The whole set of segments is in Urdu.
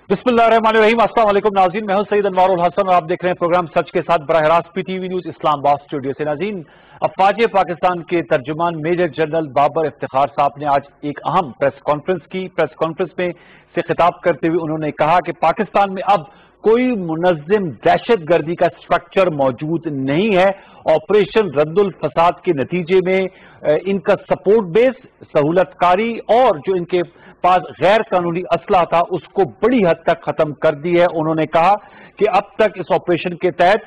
बिस्मिल्लाहिर्रहमानिर्रहीम। अस्सलाम वालेकुम नाज़रीन, मैं हूं सईद अनवारुल हसन और आप देख रहे हैं प्रोग्राम सच के साथ बराह रास्त पीटीवी न्यूज इस्लामाबाद स्टूडियो से। नाज़रीन, अफवाज पाकिस्तान के तर्जुमान मेजर जनरल बाबर इफ्तिखार साहब ने आज एक अहम प्रेस कॉन्फ्रेंस की। प्रेस कॉन्फ्रेंस में से खिताब करते हुए उन्होंने कहा कि पाकिस्तान में अब कोई मुनज़्ज़म दहशत गर्दी का स्ट्रक्चर मौजूद नहीं है। ऑपरेशन रद्दुल फसाद के नतीजे में इनका सपोर्ट बेस, सहूलतकारी और जो इनके पास गैर कानूनी असला था उसको बड़ी हद तक खत्म कर दी है। उन्होंने कहा कि अब तक इस ऑपरेशन के तहत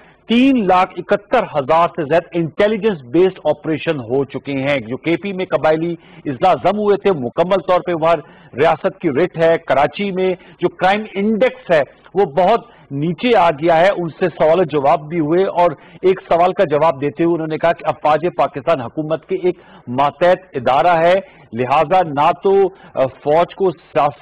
3,71,000 से ज्यादा इंटेलिजेंस बेस्ड ऑपरेशन हो चुके हैं। जो केपी में कबायली इजला जम हुए थे, मुकम्मल तौर पे वहां रियासत की रिट है। कराची में जो क्राइम इंडेक्स है वो बहुत नीचे आ गया है। उनसे सवाल जवाब भी हुए और एक सवाल का जवाब देते हुए उन्होंने कहा कि अफवाज पाकिस्तान हुकूमत के एक मातहत इदारा है, लिहाजा ना तो फौज को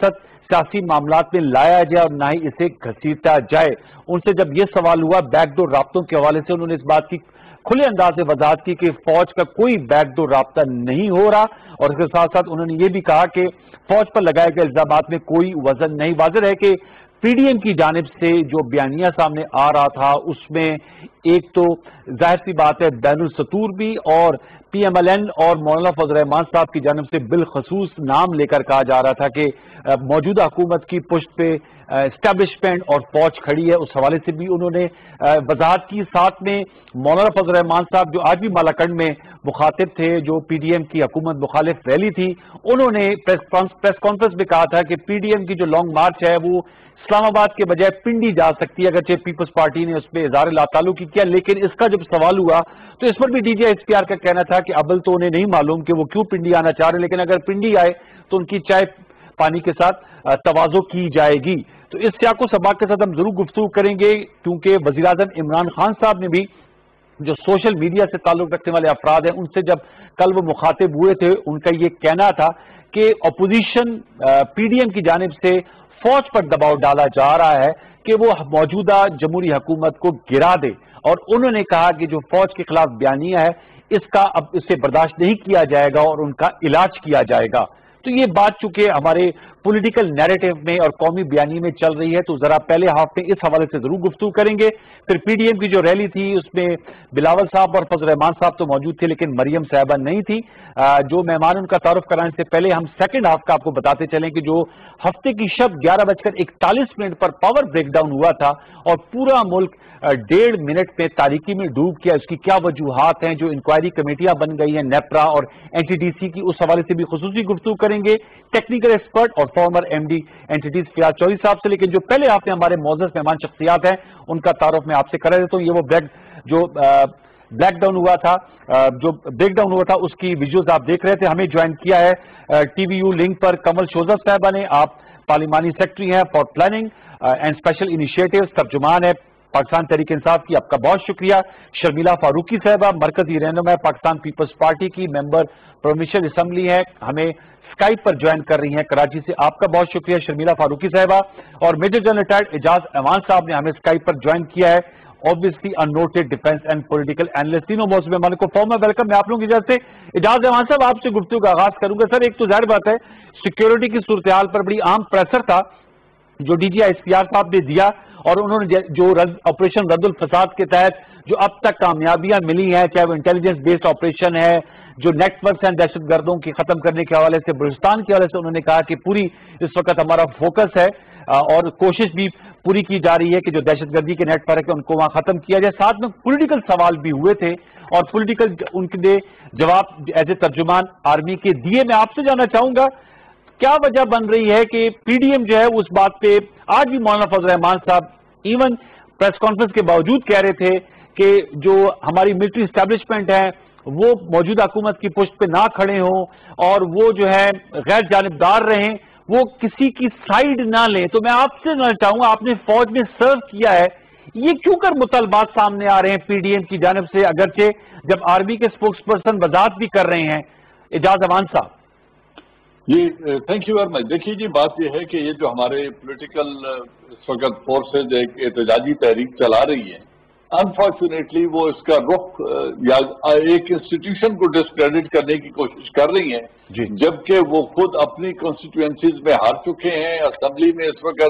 सियासी मामलात में लाया जाए और ना ही इसे घसीटा जाए। उनसे जब यह सवाल हुआ बैकडोर राब्तों के हवाले से, उन्होंने इस बात की खुले अंदाज से वजाहत की कि फौज का कोई बैकडोर राब्ता नहीं हो रहा और इसके साथ साथ उन्होंने ये भी कहा कि फौज पर लगाए गए इल्जामात में कोई वजन नहीं। वाज़ेह है कि पीडीएम की जानिब से जो बयानिया सामने आ रहा था उसमें एक तो जाहिर सी बात है बैनुल सतूर भी और पीएमएलएन और मौलाना फजल रहमान साहब की जानिब से बिलखसूस नाम लेकर कहा जा रहा था कि मौजूदा हुकूमत की पुष्ट पे एस्टैब्लिशमेंट और फौज खड़ी है। उस हवाले से भी उन्होंने वजाहत की। साथ में मौलाना फजल रहमान साहब जो आज भी मालाकंड में मुखातिब थे, जो पीडीएम की हुकूमत मुखालिफ रैली थी, उन्होंने प्रेस कॉन्फ्रेंस में कहा था कि पीडीएम की जो लॉन्ग मार्च है वो इस्लामाबाद के बजाय पिंडी जा सकती है। अगरचे पीपल्स पार्टी ने उस पर इज़हार लाताल्लुकी किया, लेकिन इसका जब सवाल हुआ तो इस पर भी डीजीआईएसपीआर का कहना था कि अबल तो उन्हें नहीं मालूम कि वो क्यों पिंडी आना चाह रहे, लेकिन अगर पिंडी आए तो उनकी चाय पानी के साथ तवाज़ो की जाएगी। तो इस सियाको सबाक के साथ हम जरूर गुफ्तगू करेंगे, क्योंकि वज़ीर-ए-आज़म इमरान खान साहब ने भी जो सोशल मीडिया से ताल्लुक रखने वाले अफराद हैं उनसे जब कल वो मुखातिब हुए थे, उनका ये कहना था कि अपोजिशन पीडीएम की जानिब से फौज पर दबाव डाला जा रहा है कि वो मौजूदा जमहूरी हुकूमत को गिरा दे। और उन्होंने कहा कि जो फौज के खिलाफ बयानिया है इसका अब इससे बर्दाश्त नहीं किया जाएगा और उनका इलाज किया जाएगा। तो ये बात चूंकि हमारे पॉलिटिकल नैरेटिव में और कौमी बयानी में चल रही है, तो जरा पहले हाफ में इस हवाले से जरूर गुफ्तगू करेंगे। फिर पीडीएम की जो रैली थी उसमें बिलावल साहब और फजल रहमान साहब तो मौजूद थे, लेकिन मरियम साहिबा नहीं थी। जो मेहमान उनका तारुफ कराने से पहले हम सेकंड हाफ का आपको बताते चलें कि जो हफ्ते की शब 11:41 पर पावर ब्रेकडाउन हुआ था और पूरा मुल्क 1.5 मिनट में तारीकी में डूब गया, उसकी क्या वजूहात हैं, जो इंक्वायरी कमेटियां बन गई हैं नेप्रा और एनटीडीसी की, उस हवाले से भी खुसूसी गुफ्तगू करेंगे टेक्निकल एक्सपर्ट और former MD NTDC Fayyaz Chaudhry साहब से। लेकिन जो पहले आपने हमारे मौजूद मेहमान शख्सियात हैं उनका तारुफ मैं आपसे करा देता हूँ। ये वो ब्लैकडाउन हुआ था, जो ब्रेकडाउन हुआ था उसकी विजुअल्स आप देख रहे थे। हमें ज्वाइन किया है टीवीयू लिंक पर कमल शोजब साहबा ने, आप पार्लिमानी सेक्रेटरी हैं for planning and special initiatives, तर्जुमान है पाकिस्तान तहरीक इंसाफ की, आपका बहुत शुक्रिया। शर्मिला फारूकी साहबा मरकजी रहनुमा पाकिस्तान पीपल्स पार्टी की, मेंबर प्रोविंशियल असम्बली है, हमें स्काइप पर ज्वाइन कर रही हैं कराची से, आपका बहुत शुक्रिया शर्मिला फारूकी साहबा। और major general retired Ejaz Aman साहब ने हमें स्काइप पर ज्वाइन किया है, obviously a noted defence and political analyst. तीनों मौजूद मेहमानों को फॉर्मल वेलकम। मैं आप लोगों की इजाजत से एजाज अमान साहब आपसे गुफ्तगू का आगाज करूंगा। सर, एक तो जाहिर बात है सिक्योरिटी की सूरत हाल पर बड़ी आम प्रेशर था जो डीजीआईएसपीआर साहब ने दिया और उन्होंने जो ऑपरेशन रद्दुल फसाद के तहत जो अब तक कामयाबियां मिली हैं, चाहे वो इंटेलिजेंस बेस्ड ऑपरेशन है, जो नेटवर्क हैं दहशत गर्दों की खत्म करने के हवाले से, बलूचिस्तान के हवाले से, उन्होंने कहा कि पूरी इस वक्त हमारा फोकस है और कोशिश भी पूरी की जा रही है कि जो दहशत गर्दी के नेटवर्क है उनको वहां खत्म किया जाए। साथ में पॉलिटिकल सवाल भी हुए थे और पॉलिटिकल उनके जवाब एज ए तर्जुमान आर्मी के दिए। मैं आपसे जानना चाहूंगा क्या वजह बन रही है कि पीडीएम जो है उस बात पे आज भी मौलाना फजल रहमान साहब इवन प्रेस कॉन्फ्रेंस के बावजूद कह रहे थे कि जो हमारी मिलिट्री एस्टैब्लिशमेंट है वो मौजूदा हुकूमत की पुष्ट पे ना खड़े हों और वो जो है गैर जानिबदार रहें, वो किसी की साइड ना लें। तो मैं आपसे जानना चाहूंगा, आपने फौज में सर्व किया है, ये क्यों कर मुतालबात सामने आ रहे हैं पीडीएम की जानिब से, अगरचे जब आर्मी के स्पोक्स पर्सन वजाहत भी कर रहे हैं। एजाज अमान साहब ji, thank you very much. देखिए जी, बात यह है कि ये जो हमारे पॉलिटिकल इस वक्त फोर्सेज एक एहतजाजी तहरीक चला रही है, अनफॉर्चुनेटली वो इसका रुख या एक इंस्टीट्यूशन को डिस्क्रेडिट करने की कोशिश कर रही हैं, जबकि वो खुद अपनी कॉन्स्टिट्यूएंसीज में हार चुके हैं। असेंबली में इस वक्त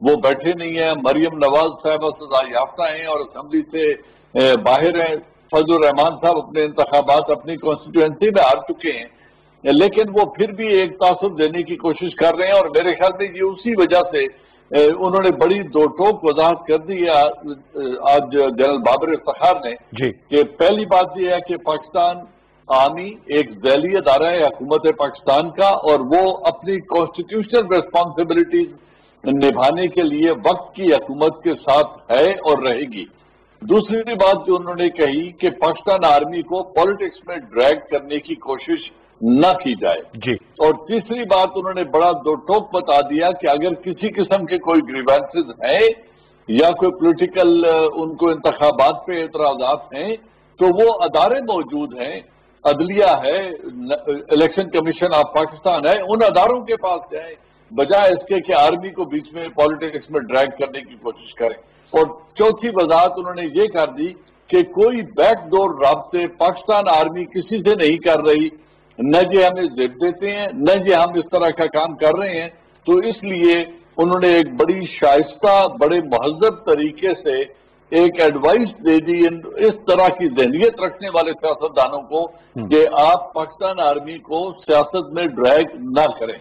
وہ بیٹھے نہیں ہیں. مریم نواز صاحبہ سزا یافتہ ہیں اور اسمبلی سے باہر ہیں. فضل الرحمان صاحب اپنے انتخابات اپنی کانسٹیٹوئنسی میں ہار چکے ہیں, لیکن وہ پھر بھی ایک تاثر دینے کی کوشش کر رہے ہیں. اور میرے خیال میں یہ اسی وجہ سے انہوں نے بڑی دو ٹوک وضاحت کر دی ہے آج جنرل بابر افتخار نے کہ پہلی بات یہ ہے کہ پاکستان آرمی ایک ذیلی ادارہ ہے حکومت پاکستان کا, اور وہ اپنی کانسٹیٹیوشنل ریسپانسبلٹیز نبھانے کے لیے وقت کی حکومت کے ساتھ ہے اور رہے گی. دوسری بات جو انہوں نے کہی کہ پاکستان آرمی کو پالیٹکس میں ڈریگ کرنے کی کوشش نہ کی جائے. اور تیسری بات انہوں نے بڑا دو ٹوک بتا دیا کہ اگر کسی قسم کے کوئی گریوانسز ہیں یا کوئی پولیٹیکل ان کو انتخابات پہ اعتراضات ہیں تو وہ ادارے موجود ہیں, عدلیہ ہے, الیکشن کمیشن آف پاکستان ہے, ان اداروں کے پاس جائیں بجائے اس کے کہ آرمی کو بیچ میں پالیٹکس میں ڈریگ کرنے کی کوشش کریں. اور چوتھی وضاحت انہوں نے یہ کر دی کہ کوئی بیک ڈور رابطے پاکستان آرمی کسی سے نہیں کر رہی, نہ جی ہمیں زب دیتے ہیں نہ جی ہم اس طرح کا کام کر رہے ہیں. تو اس لیے انہوں نے ایک بڑی شائستہ بڑے مہذب طریقے سے ایک ایڈوائس دے دی اس طرح کی ذہنیت رکھنے والے سیاستدانوں کو کہ آپ پاکستان آرمی کو سیاست میں ڈریگ نہ کریں.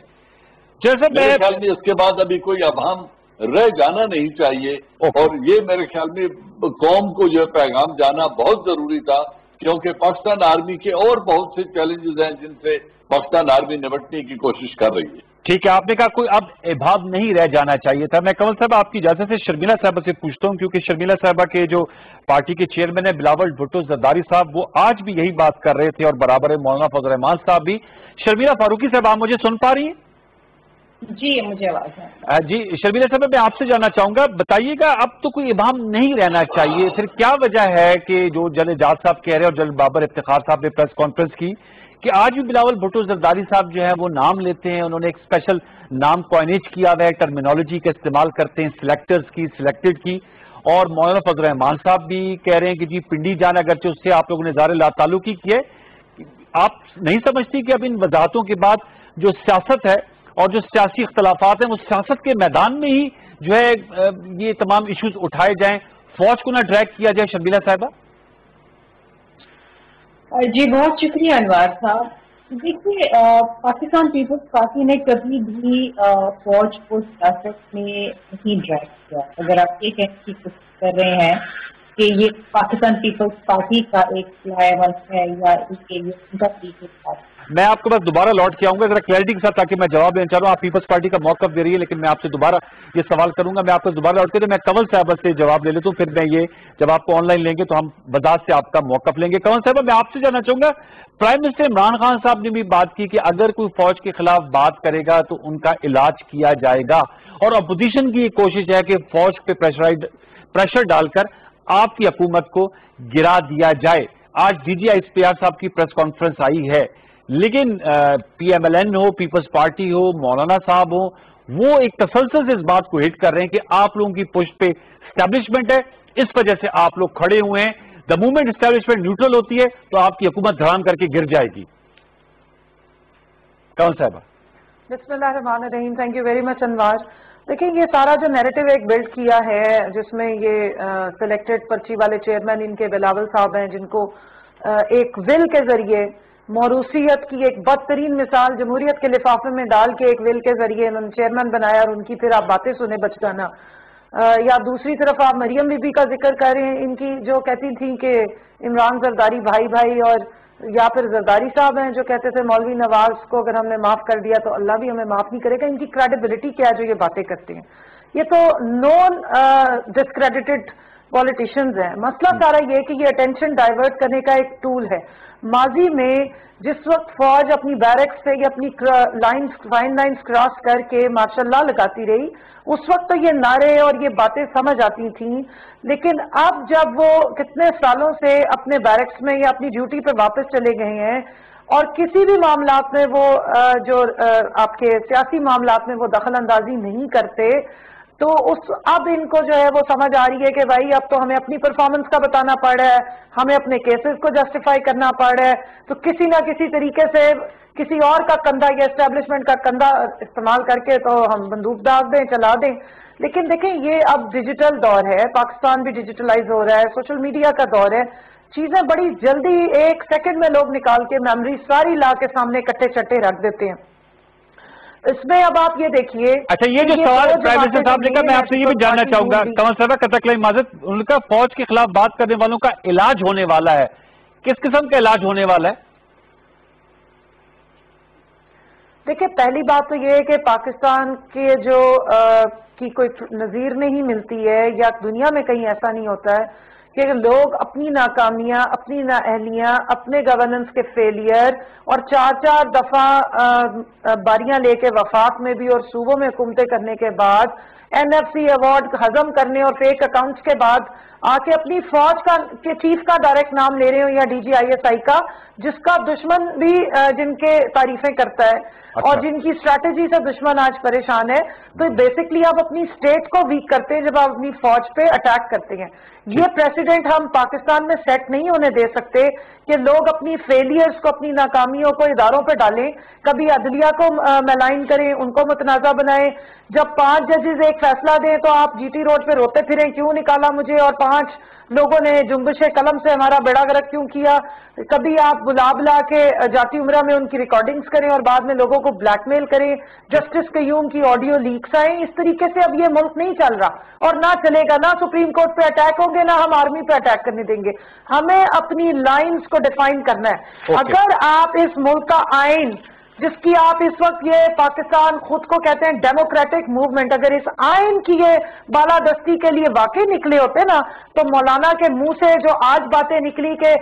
میرے خیال میں اس کے بعد ابھی کوئی ابہام رہ جانا نہیں چاہیے, اور یہ میرے خیال میں قوم کو جو پیغام جانا بہت ضروری تھا, کیونکہ پاکستان آرمی کے اور بہت سے چیلنجز ہیں جن سے پاکستان آرمی نمٹنے کی کوشش کر رہی ہے. ٹھیک ہے, آپ نے کہا کوئی اب ابہام نہیں رہ جانا چاہیے تھا. میں کنول صاحب آپ کی اجازت سے شرمیلا صاحبہ سے پوچھتا ہوں, کیونکہ شرمیلا صاحبہ کے جو پارٹی کے چیئرمین ہیں بلاول بھٹو زرداری صاحب, وہ آج بھی یہی بات کر رہے تھے, اور برابر مولانا فضل الرحمان صاحب بھی. شرمیلا فاروقی صاحب, آپ مجھے سن پا رہی ہیں؟ جی مجھے آواز ہے. جی شرمیلا صاحب, میں آپ سے جاننا چاہوں گا, بتائیے گا اب تو کوئی ابہام نہیں رہنا چاہیے, پھر کیا وجہ ہے کہ جو جنرل اعجاز صاحب کہہ رہے ہیں اور جنرل بابر افتخار صاحب نے پریس کانفرنس کی کہ آج بھی بلاول بھٹو زرداری صاحب جو ہے وہ نام لیتے ہیں, انہوں نے ایک اسپیشل نام کوائنیج کیا ہوا ہے, ٹرمینالوجی کا استعمال کرتے ہیں سلیکٹرز کی, سلیکٹڈ کی, اور مولانا فضل الرحمان صاحب بھی کہہ رہے ہیں کہ جی پنڈی جان اگرچہ اس سے آپ لوگوں نے اظہار لا تعلقی کی ہے. آپ نہیں سمجھتی کہ اب ان وضاحتوں کے بعد جو سیاست ہے اور جو سیاسی اختلافات ہیں وہ سیاست کے میدان میں ہی جو ہے یہ تمام ایشوز اٹھائے جائیں, فوج کو نہ ڈریگ کیا جائے؟ شرمیلا صاحبہ. جی بہت شکریہ انوار صاحب. دیکھیے پاکستان پیپلز پارٹی نے کبھی بھی فوج کو سیاست میں نہیں ڈریگ کیا. اگر آپ یہ کہنے کی کوشش کر رہے ہیں کہ یہ پاکستان پیپلز پارٹی کا ایک فلائی اوور ہے یا ان کا میں آپ کو بس دوبارہ لوٹ کے آؤں گا ذرا کلیئرٹی کے ساتھ, تاکہ میں جواب دینا چاہ رہا ہوں. آپ پیپلز پارٹی کا موقف دے رہی ہے, لیکن میں آپ سے دوبارہ یہ سوال کروں گا. میں آپ کو دوبارہ لوٹ کے, تو میں کنول صاحبہ سے جواب لے لیتا ہوں, پھر میں یہ جب آپ کو آن لائن لیں گے تو ہم وضاحت سے آپ کا موقف لیں گے. کنول صاحبہ, میں آپ سے جاننا چاہوں گا, پرائم منسٹر عمران خان صاحب نے بھی بات کی کہ اگر کوئی فوج کے خلاف بات کرے گا تو ان کا علاج کیا جائے گا, اور اپوزیشن کی یہ کوشش ہے کہ فوج پہ پریشر ڈال کر آپ کی حکومت کو گرا دیا جائے. آج D G I S P R صاحب کی پریس کانفرنس آئی ہے, لیکن پی ایم ایل این ہو, پیپلز پارٹی ہو, مولانا صاحب ہو, وہ ایک تسلسل سے اس بات کو ہٹ کر رہے ہیں کہ آپ لوگوں کی پشت پہ اسٹیبلشمنٹ ہے, اس وجہ سے آپ لوگ کھڑے ہوئے ہیں. دا مومنٹ اسٹیبلشمنٹ نیوٹرل ہوتی ہے تو آپ کی حکومت دھڑام کر کے گر جائے گی. کون صاحبہ؟ بسم اللہ الرحمن الرحیم. Thank you very much Anwar. دیکھیں یہ سارا جو نیریٹو ایک بلڈ کیا ہے جس میں یہ سلیکٹڈ پرچی والے چیئرمین ان کے بلاول صاحب ہیں, جن کو ایک ول کے ذریعے موروثیت کی ایک بدترین مثال جمہوریت کے لفافے میں ڈال کے ایک ول کے ذریعے انہوں نے چیئرمین بنایا, اور ان کی پھر آپ باتیں سنیں بچگانا. یا دوسری طرف آپ مریم بی بی کا ذکر کر رہے ہیں, ان کی جو کہتی تھیں کہ عمران زرداری بھائی بھائی, اور یا پھر زرداری صاحب ہیں جو کہتے تھے مولوی نواز کو اگر ہم نے معاف کر دیا تو اللہ بھی ہمیں معاف نہیں کرے گا. ان کی کریڈیبلٹی کیا ہے جو یہ باتیں کرتے ہیں؟ یہ تو نون ڈسکریڈیٹڈ پولیٹیشینز ہیں. مسئلہ سارا یہ کہ یہ اٹینشن ڈائیورٹ کرنے کا ایک ٹول ہے. ماضی میں جس وقت فوج اپنی بیرکس سے یا اپنی فائن لائنز کراس کر کے ماشاء اللہ لگاتی رہی, اس وقت تو یہ نعرے اور یہ باتیں سمجھ آتی تھیں, لیکن اب جب وہ کتنے سالوں سے اپنے بیرکس میں یا اپنی ڈیوٹی پہ واپس چلے گئے ہیں اور کسی بھی معاملات میں وہ جو آپ کے سیاسی معاملات میں وہ دخل اندازی نہیں کرتے, تو اب ان کو جو ہے وہ سمجھ آ رہی ہے کہ بھائی اب تو ہمیں اپنی پرفارمنس کا بتانا پڑ رہا ہے, ہمیں اپنے کیسز کو جسٹیفائی کرنا پڑ رہا ہے, تو کسی نہ کسی طریقے سے کسی اور کا کندھا یا اسٹیبلشمنٹ کا کندھا استعمال کر کے تو ہم بندوق داغ دیں, چلا دیں. لیکن دیکھیں یہ اب ڈیجیٹل دور ہے، پاکستان بھی ڈیجیٹلائز ہو رہا ہے، سوشل میڈیا کا دور ہے، چیزیں بڑی جلدی ایک سیکنڈ میں لوگ نکال کے میموری ساری لا کے سامنے کٹے چٹے رکھ دیتے ہیں. اس میں اب آپ یہ دیکھیے. اچھا یہ جو سوال پرائم منسٹر صاحب نے کہا، میں آپ سے یہ بھی جاننا چاہوں گا قمر صاحبہ قطع کلام معذرت، ان کا فوج کے خلاف بات کرنے والوں کا علاج ہونے والا ہے، کس قسم کا علاج ہونے والا ہے؟ دیکھیں پہلی بات تو یہ ہے کہ پاکستان کے جو کی کوئی نظیر نہیں ملتی ہے یا دنیا میں کہیں ایسا نہیں ہوتا ہے کہ لوگ اپنی ناکامیاں، اپنی نااہلیاں، اپنے گورننس کے فیلئر اور چار دفعہ باریاں لے کے وفاق میں بھی اور صوبوں میں حکومتیں کرنے کے بعد NFC ایوارڈ ہضم کرنے اور فیک اکاؤنٹس کے بعد آ کے اپنی فوج کے چیف کا ڈائریکٹ نام لے رہے ہوں یا DGISI کا، جس کا دشمن بھی جن کے تعریفیں کرتا ہے اور جن کی اسٹریٹجی سے دشمن آج پریشان ہے. تو بیسکلی آپ اپنی اسٹیٹ کو ویک کرتے ہیں جب آپ اپنی فوج پہ اٹیک کرتے ہیں. یہ پریسیڈنٹ ہم پاکستان میں سیٹ نہیں ہونے دے سکتے کہ لوگ اپنی فیلئرز کو، اپنی ناکامیوں کو اداروں پہ ڈالیں، کبھی عدلیہ کو ملائن کریں، ان کو متنازع بنائیں. جب 5 ججز ایک فیصلہ دیں تو آپ GT روڈ پہ روتے پھریں کیوں نکالا مجھے، اور 5 لوگوں نے جنبش قلم سے ہمارا بیڑا غرق کیوں کیا. کبھی آپ بلا کے جاتی عمرہ میں ان کی ریکارڈنگز کریں اور بعد میں لوگوں کو بلیک میل کریں. جسٹس قیوم کی آڈیو لیکس آئیں. اس طریقے سے اب یہ ملک نہیں چل رہا اور نہ چلے گا. نہ سپریم کورٹ پہ اٹیک ہوں گے، نہ ہم آرمی پہ اٹیک کرنے دیں گے. ہمیں اپنی لائنز کو ڈیفائن کرنا ہے. اگر آپ اس ملک کا آئین، جس کی آپ اس وقت یہ پاکستان خود کو کہتے ہیں ڈیموکریٹک موومنٹ، اگر اس آئین کی یہ بالادستی کے لیے واقعی نکلے ہوتے نا تو مولانا کے منہ سے جو آج باتیں نکلی کہ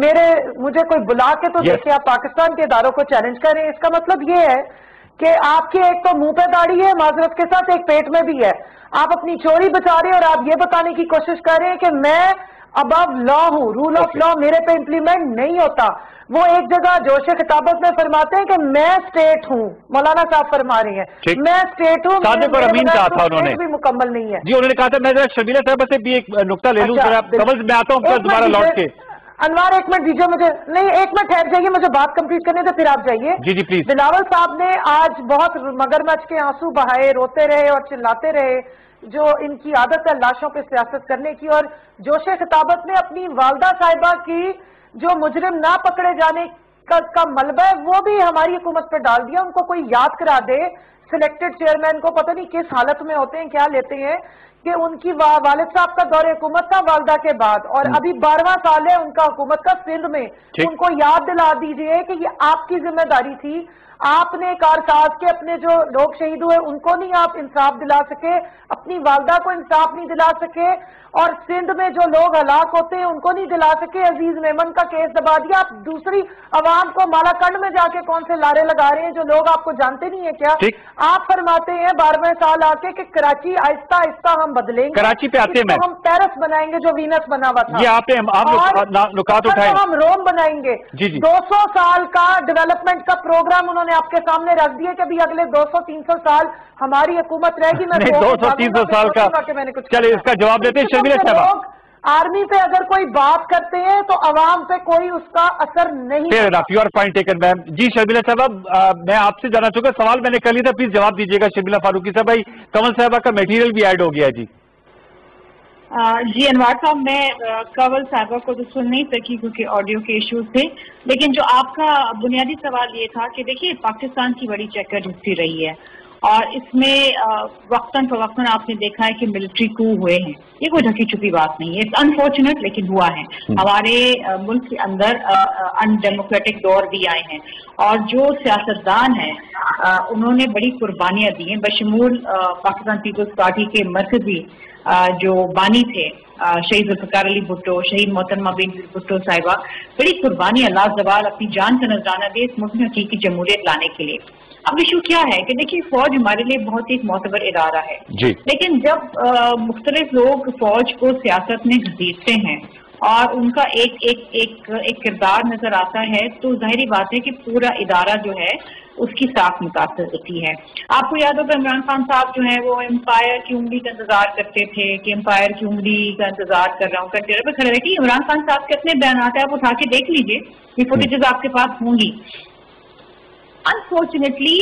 مجھے کوئی بلا کے تو دیکھے آپ پاکستان کے اداروں کو چیلنج کریں، اس کا مطلب یہ ہے کہ آپ کے ایک تو منہ پہ داڑھی ہے معذرت کے ساتھ، ایک پیٹ میں بھی ہے. آپ اپنی چوری بچا رہے ہیں اور آپ یہ بتانے کی کوشش کر رہے ہیں کہ میں ابو لا ہوں، رول آف لا میرے پہ امپلیمنٹ نہیں ہوتا. وہ ایک جگہ جوش خطابت میں فرماتے ہیں کہ میں اسٹیٹ ہوں، مولانا صاحب فرما رہے ہیں میں اسٹیٹ ہوں، صادق اور امین کہا تھا انہوں نے، بھی مکمل نہیں ہے. جی انہوں نے کہا تھا. میں ذرا شرمیلا صاحبہ سے بھی ایک نقطہ لے لوں، میں آتا ہوں دوبارہ لوٹ کے. انوار ایک منٹ دیجیے مجھے، نہیں ایک منٹ ٹھہر جائیے، مجھے بات کمپلیٹ کرنے دے پھر آپ جائیے. جی جی پلیز. بلاول صاحب نے آج بہت مگرمچھ کے آنسو بہائے، روتے رہے اور چلاتے رہے، جو ان کی عادت ہے لاشوں پہ سیاست کرنے کی. اور جوش خطابت نے اپنی والدہ صاحبہ کی جو مجرم نہ پکڑے جانے کا ملبہ ہے وہ بھی ہماری حکومت پہ ڈال دیا. ان کو کوئی یاد کرا دے، سلیکٹڈ چیئرمین کو پتہ نہیں کس حالت میں ہوتے ہیں، کیا لیتے ہیں، کہ ان کی والد صاحب کا دور حکومت تھا والدہ کے بعد، اور ابھی 12واں سال ہے ان کا حکومت کا سندھ میں. ان کو یاد دلا دیجئے کہ یہ آپ کی ذمہ داری تھی. آپ نے کارساز کے اپنے جو لوگ شہید ہوئے ان کو نہیں آپ انصاف دلا سکے، اپنی والدہ کو انصاف نہیں دلا سکے، اور سندھ میں جو لوگ ہلاک ہوتے ہیں ان کو نہیں دلا سکے. عزیز میمن کا کیس دبا دیا. آپ دوسری عوام کو مالا کنڈ میں جا کے کون سے لارے لگا رہے ہیں جو لوگ آپ کو جانتے نہیں ہیں کیا؟ آپ فرماتے ہیں 12ویں سال آ کے کہ کراچی آہستہ آہستہ ہم بدلیں گے، کراچی پہ آتے ہیں، ہم پیرس بنائیں گے جو وینس بنا ہوا تھا، یہ آپ نکات اٹھائیں، ہم روم بنائیں گے. 200 سال کا ڈیولپمنٹ کا پروگرام انہوں نے آپ کے سامنے رکھ دیا کہ ابھی اگلے 200-300 سال ہماری حکومت رہے گی. میں 200-300 سال کا، چلے اس کا جواب دیتے ہیں شرمیلا صاحب. آرمی پہ اگر کوئی بات کرتے ہیں تو عوام پہ کوئی اس کا اثر نہیں. You are point taken ma'am. جی شرمیلا صاحب میں آپ سے جاننا چاہوں گا، سوال میں نے کر لیا تھا، پلیز جواب دیجیے گا. شرمیلا فاروقی صاحب. بھائی کمل صاحبہ کا میٹیریل بھی ایڈ ہو گیا. جی جی انوار صاحب، میں کنول صاحبہ کو تو سن نہیں سکی کیونکہ آڈیو کے ایشوز تھے، لیکن جو آپ کا بنیادی سوال یہ تھا کہ دیکھیے پاکستان کی بڑی چیکر ہسٹری رہی ہے اور اس میں وقتاً فوقتاً آپ نے دیکھا ہے کہ ملٹری کو ہوئے ہیں. یہ کوئی ڈھکی چھپی بات نہیں ہے، اٹس انفارچونیٹ لیکن ہوا ہے. ہمارے ملک کے اندر ان ڈیموکریٹک دور بھی آئے ہیں اور جو سیاستدان ہیں انہوں نے بڑی قربانیاں دی ہیں، بشمول پاکستان پیپلز پارٹی کے مرکزی جو بانی تھے شہید ذوالفقار علی بھٹو، شہید محترمہ بینظیر بھٹو صاحبہ، بڑی قربانیاں لازوال اپنی جان کا نذرانہ دے اس ملک میں حقیقی جمہوریت لانے کے لیے. اب ایشو کیا ہے کہ دیکھیے فوج ہمارے لیے بہت ایک معتبر ادارہ ہے جی. لیکن جب مختلف لوگ فوج کو سیاست میں گھسیٹتے ہیں اور ان کا ایک کردار نظر آتا ہے تو ظاہری بات ہے کہ پورا ادارہ جو ہے اس کی ساکھ متاثر ہوتی ہے. آپ کو یاد ہوگا عمران خان صاحب جو ہیں وہ امپائر کی انگلی کا انتظار کرتے تھے کہ امپائر کی انگلی کا انتظار کر رہا ہوں کرتے رہے. کھڑے رہے کہ عمران خان صاحب کے اپنے بیانات ہیں، آپ اٹھا کے دیکھ لیجئے، یہ فوٹیجز آپ کے پاس ہوں گی. انفارچونیٹلی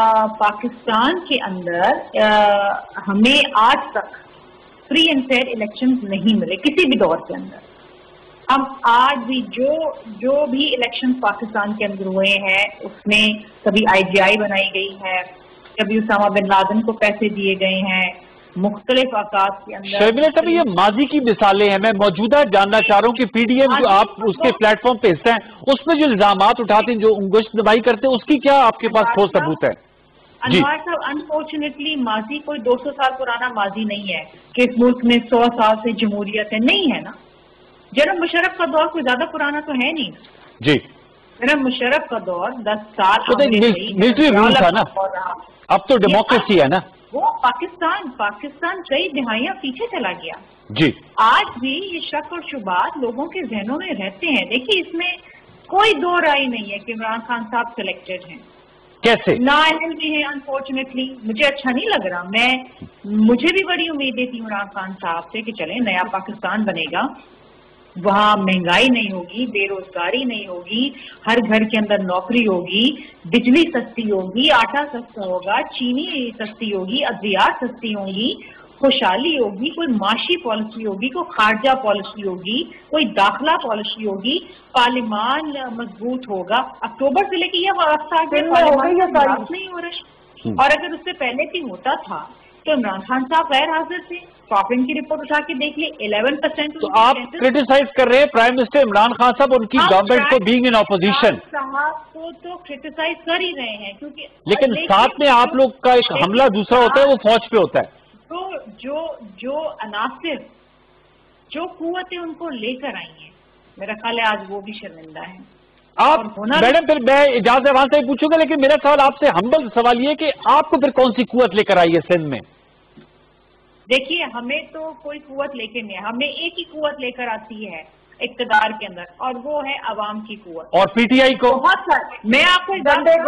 پاکستان کے اندر ہمیں آج تک فری اینڈ فیئر الیکشنز نہیں ملے کسی بھی دور کے اندر. ہم آج بھی جو بھی الیکشن پاکستان کے اندر ہوئے ہیں اس میں کبھی IGI بنائی گئی ہے, کبھی اسامہ بن لادن کو پیسے دیے گئے ہیں, مختلف اوقات کے اندر. شرمیلا صاحب یہ ماضی کی مثالیں ہیں, میں موجودہ جاننا چاہ رہا ہوں کہ PDM جو آپ اس کے پلیٹ فارم پہ حصہ ہیں اس میں جو الزامات اٹھاتے ہیں, جو انگشت نمائی کرتے ہیں, اس کی کیا آپ کے پاس ٹھوس ثبوت ہے؟ انوار صاحب انفارچونیٹلی ماضی کوئی 200 سال پرانا ماضی نہیں ہے کہ اس ملک میں 100 سال سے جمہوریت ہے, نہیں ہے نا. جناب مشرف کا دور کوئی زیادہ پرانا تو ہے نہیں. جی جناب مشرف کا دور 10 سال ملٹری رول تھا نا, اب تو ڈیموکریسی ہے نا. وہ پاکستان کئی دہائیاں پیچھے چلا گیا. جی آج بھی یہ شک اور شبہات لوگوں کے ذہنوں میں رہتے ہیں. دیکھیے اس میں کوئی دو رائے نہیں ہے کہ عمران خان صاحب سلیکٹڈ ہیں. کیسے نااہل بھی ہیں انفارچونیٹلی, مجھے اچھا نہیں لگ رہا. مجھے بھی بڑی امیدیں تھی عمران خان صاحب سے کہ چلیں نیا پاکستان بنے گا, وہاں مہنگائی نہیں ہوگی, بے روزگاری نہیں ہوگی, ہر گھر کے اندر نوکری ہوگی, بجلی سستی ہوگی, آٹا سستا ہوگا, چینی سستی ہوگی, ادویات سستی ہوں گی, خوشحالی ہوگی, کوئی معاشی پالیسی ہوگی, کوئی خارجہ پالیسی ہوگی, کوئی داخلہ پالیسی ہوگی, پارلیمان مضبوط ہوگا. اکتوبر سے لے کے یہ وقت آ گیا پارلیمان نہیں ہو رہا, اور اگر اس سے پہلے بھی ہوتا تھا تو عمران خان صاحب غیر حاضر تھے. کافرن کی رپورٹ اٹھا کے دیکھ لیں 11%. تو آپ کرٹیسائز کر رہے ہیں پرائم منسٹر عمران خان صاحب ان کی گورنمنٹ کو بینگ ان اپوزیشن. صاحب کو تو کرٹیسائز کر ہی رہے ہیں کیونکہ لیکن ساتھ میں آپ لوگ کا ایک حملہ دوسرا ہوتا ہے وہ فوج پہ ہوتا ہے. تو جو عناصر جو قوتیں ان کو لے کر آئی ہیں, میرا خیال ہے آج وہ بھی شرمندہ ہیں. آپ میڈم پھر میں اجازت احمد سے پوچھوں گا, لیکن میرا سوال آپ سے ہمبل سوال یہ کہ آپ کو پھر کون سی قوت لے کر آئی ہے سندھ میں؟ دیکھیے ہمیں تو کوئی قوت لے کے نہیں, ہمیں ایک ہی قوت لے کر آتی ہے اقتدار کے اندر, اور وہ ہے عوام کی قوت. اور PTI کو بہت سارے, میں آپ کو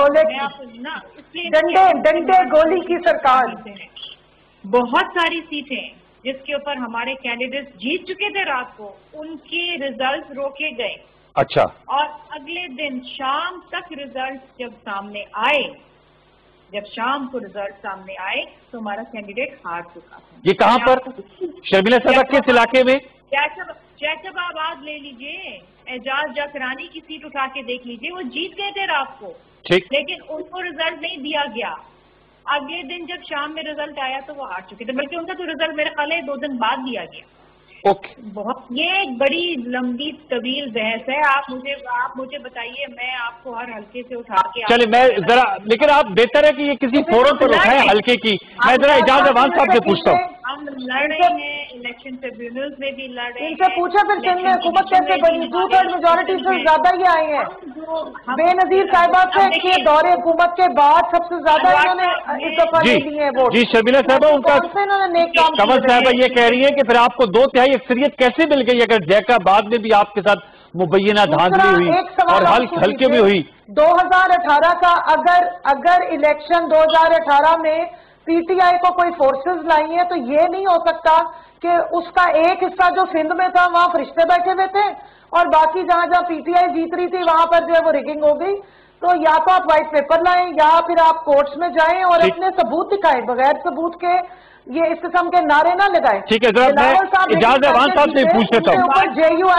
ڈنڈے گولی کی سرکار, بہت ساری سیٹیں جس کے اوپر ہمارے کینڈیڈیٹس جیت چکے تھے رات کو, ان کے ریزلٹ روکے گئے. اچھا, اور اگلے دن شام تک ریزلٹ جب سامنے آئے, جب شام کو ریزلٹ سامنے آئے تو ہمارا کینڈیڈیٹ ہار چکا تھا. یہ کہاں پر شرمیلا صاحب کس علاقے میں؟ جیسب آباد لے لیجئے, اعجاز جاسرانی کی سیٹ اٹھا کے دیکھ لیجئے, وہ جیت گئے تھے رات کو, لیکن ان کو ریزلٹ نہیں دیا گیا. اگلے دن جب شام میں ریزلٹ آیا تو وہ ہار چکے تھے, بلکہ ان کا تو ریزلٹ میرے خیال ہے 2 دن بعد دیا گیا. بہت یہ ایک بڑی لمبی طویل بحث ہے. آپ مجھے بتائیے, میں آپ کو ہر حلقے سے اٹھا کے چلے میں ذرا, لیکن آپ بہتر ہے کہ یہ کسی فورم پر اٹھائیں حلقے کی. میں ذرا اجازت احمد صاحب سے پوچھتا ہوں. ہم لڑ رہے ہیں الیکشن ٹریبیونلز میں بھی لڑ رہے ہیں. ان سے پوچھا پھر سندھ میں حکومت کیسے بنی, 2/3 میجورٹی سے زیادہ ہی آئے ہیں. بے نظیر صاحبہ سے دور حکومت کے بعد سب سے زیادہ انہوں نے اس دفعہ لے لیے ہیں ووٹ. جی شرمیلا صاحبہ, ان کا کنول صاحبہ یہ کہہ رہی ہے کہ پھر آپ کو 2/3 اکثریت کیسے مل گئی اگر جیکا بعد میں بھی آپ کے ساتھ مبینہ دھاندلی ہوئی اور ہلکے میں ہوئی. 2018 کا اگر الیکشن 2018 میں PTI کو کوئی فورسز لائی ہیں تو یہ نہیں ہو سکتا کہ اس کا ایک حصہ جو سندھ میں تھا وہاں فرشتے بیٹھے ہوئے تھے اور باقی جہاں PTI جیت رہی تھی وہاں پر جو ہے وہ ریگنگ ہو گئی. تو یا تو آپ وائٹ پیپر لائیں یا پھر آپ کورٹس میں جائیں اور اپنے ثبوت دکھائیں, بغیر ثبوت کے یہ اس قسم کے نعرے نہ لگائیں. ٹھیک ہے, اجازت احمد صاحب سے پوچھ لیتا ہوں.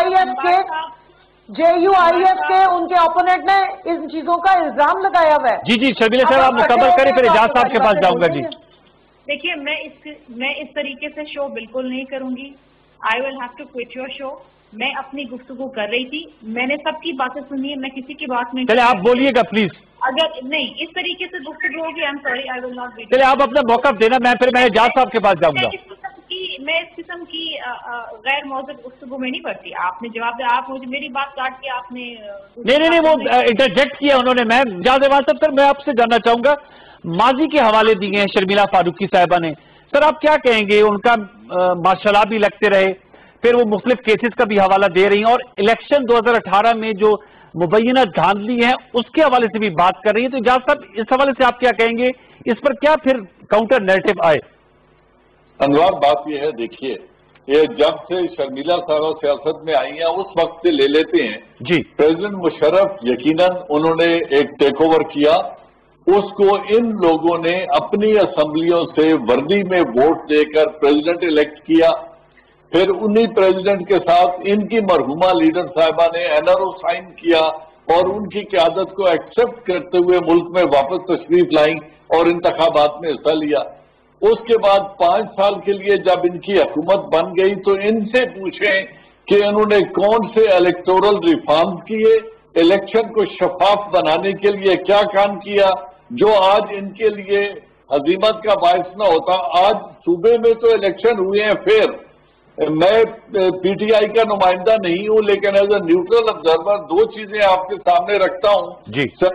JUIF کے ان کے اپوننٹ نے ان چیزوں کا الزام لگایا ہوا ہے. جی شرمیلا صاحب آپ مکمل کریں, پھر اجازت صاحب کے پاس جاؤں گا. جی دیکھیے, میں اس طریقے سے شو بالکل نہیں کروں گی. I will have to quit your show. میں اپنی گفتگو کر رہی تھی, میں نے سب کی باتیں سنی ہے, میں کسی کی بات نہیں. چلے آپ بولیے گا پلیز. اگر نہیں اس طریقے سے گفتگو ہوگی, I am sorry, I will not. چلے آپ اپنا موقف دینا, میں پھر اجازت صاحب کے پاس جاؤں گا. میں اس قسم کی غیر موضوع گفتگو میں نہیں پڑتی. آپ نے جواب دیا, آپ مجھے میری بات کاٹ کے آپ نے نہیں وہ انٹرجیکٹ کیا انہوں نے. میں اجازت احمد صاحب, سر میں آپ سے جاننا چاہوں گا, ماضی کے حوالے دیے ہیں شرمیلا فاروقی صاحبہ نے, سر آپ کیا کہیں گے؟ ان کا ماشاءاللہ بھی لگتے رہے, پھر وہ مختلف کیسز کا بھی حوالہ دے رہی ہیں, اور الیکشن 2018 میں جو مبینہ دھاندلی ہے اس کے حوالے سے بھی بات کر رہی ہیں. تو اجازت صاحب اس حوالے سے آپ کیا کہیں گے؟ اس پر کیا پھر کاؤنٹر نیریٹو آئے؟ انوار, بات یہ ہے, دیکھیے یہ جب سے شرمیلا صاحبہ سیاست میں آئی ہیں اس وقت سے لے لیتے ہیں. جی, پریزیڈنٹ مشرف یقیناً انہوں نے ایک ٹیک اوور کیا उसको इन लोगों ने अपनी असम्बलियों से वर्दी में वोट देकर प्रेसिडेंट इलेक्ट किया। फिर उन्हीं प्रेसिडेंट के साथ इनकी मरहुमा लीडर साहिबा ने एनआरओ साइन किया और उनकी क़यादत को एक्सेप्ट करते हुए मुल्क में वापस तशरीफ लाई और इंतखाबात में हिस्सा लिया। उसके बाद 5 साल के लिए जब इनकी हुकूमत बन गई तो इनसे पूछें कि इन्होंने कौन से इलेक्टोरल रिफॉर्म्स किए, इलेक्शन को शफाफ बनाने के लिए क्या काम किया जो आज इनके लिए हजीमत का बायस न होता। आज सूबे में तो इलेक्शन हुए हैं। फिर मैं पीटीआई का नुमाइंदा नहीं हूं, लेकिन एज ए न्यूट्रल ऑब्जर्वर 2 चीजें आपके सामने रखता हूं।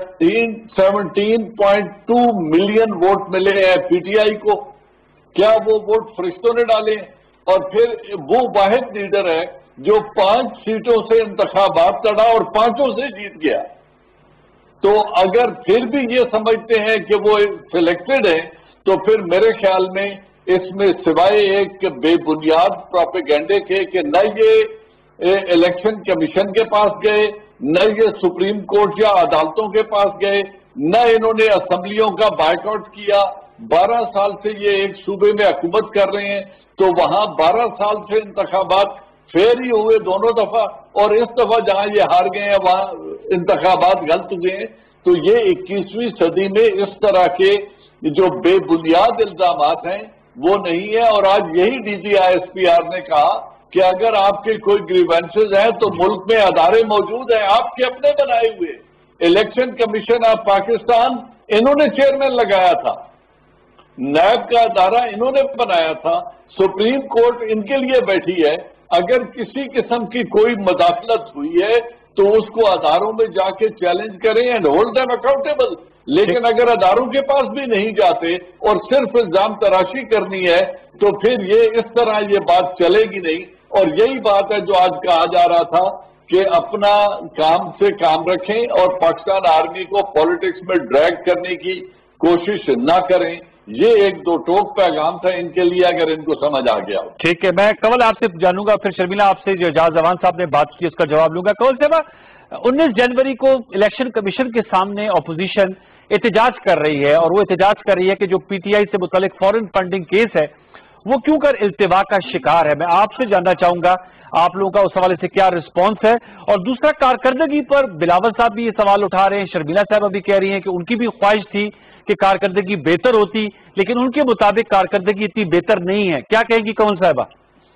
17.2 मिलियन वोट मिले हैं पीटीआई को। क्या वो वोट फरिश्तों ने डाले? और फिर वो वाहिद लीडर है जो 5 सीटों से इंतखाबात लड़ा और 5 से जीत गया। तो अगर फिर भी ये समझते हैं कि वो सिलेक्टेड है तो फिर मेरे ख्याल में इसमें सिवाय एक बेबुनियाद प्रोपेगेंडे के कि न ये इलेक्शन कमीशन के पास गए, न ये सुप्रीम कोर्ट या अदालतों के पास गए, न इन्होंने असेंबलियों का बायकॉट किया। 12 साल से ये एक सूबे में हुकूमत कर रहे हैं तो वहां 12 साल से इंतखाबात फेयर ही हुए दोनों दफा, और इस दफा जहां ये हार गए हैं वहां इंतखाबात गलत हुए हैं। तो ये 21वीं सदी में इस तरह के जो बेबुनियाद इल्जामात हैं वो नहीं है। और आज यही DGISPR ने कहा कि अगर आपके कोई ग्रीवेंसेज हैं तो मुल्क में अदारे मौजूद हैं आपके अपने बनाए हुए। इलेक्शन कमीशन ऑफ पाकिस्तान इन्होंने चेयरमैन लगाया था, नैब का अदारा इन्होंने बनाया था, सुप्रीम कोर्ट इनके लिए बैठी है। अगर किसी किस्म की कोई मुदाखलत हुई है तो उसको अदारों में जाके चैलेंज करें एंड होल्ड देम अकाउंटेबल। लेकिन अगर अदारों के पास भी नहीं जाते और सिर्फ इल्जाम तराशी करनी है तो फिर ये इस तरह ये बात चलेगी नहीं। और यही बात है जो आज कहा जा रहा था कि अपना काम से काम रखें और पाकिस्तान आर्मी को पॉलिटिक्स में ड्रैग करने की कोशिश ना करें। ये एक 2 टोक पैगाम था इनके लिए, अगर इनको समझ आ गया। ठीक है, मैं कंवल आपसे जानूंगा, फिर शर्मिला आपसे जो एजाज जवान साहब ने बात की उसका जवाब लूंगा। कंवल साहब, 19 जनवरी को इलेक्शन कमीशन के सामने अपोजिशन एहतजाज कर रही है और वो एहतजाज कर रही है कि जो पीटीआई से मुतालिक फॉरेन फंडिंग केस है वो क्यों कर इल्तिवा का शिकार है। मैं आपसे जानना चाहूंगा आप लोगों का उस हवाले से क्या रिस्पॉन्स है। और दूसरा, कारकर्दगी पर बिलावल साहब भी ये सवाल उठा रहे हैं, शर्मिला साहब अभी कह रही हैं कि उनकी भी ख्वाहिश थी कि कारकर्दगी बेहतर होती, लेकिन उनके मुताबिक कारकर्दगी इतनी बेहतर नहीं है। क्या कहेंगी कंवल साहिबा?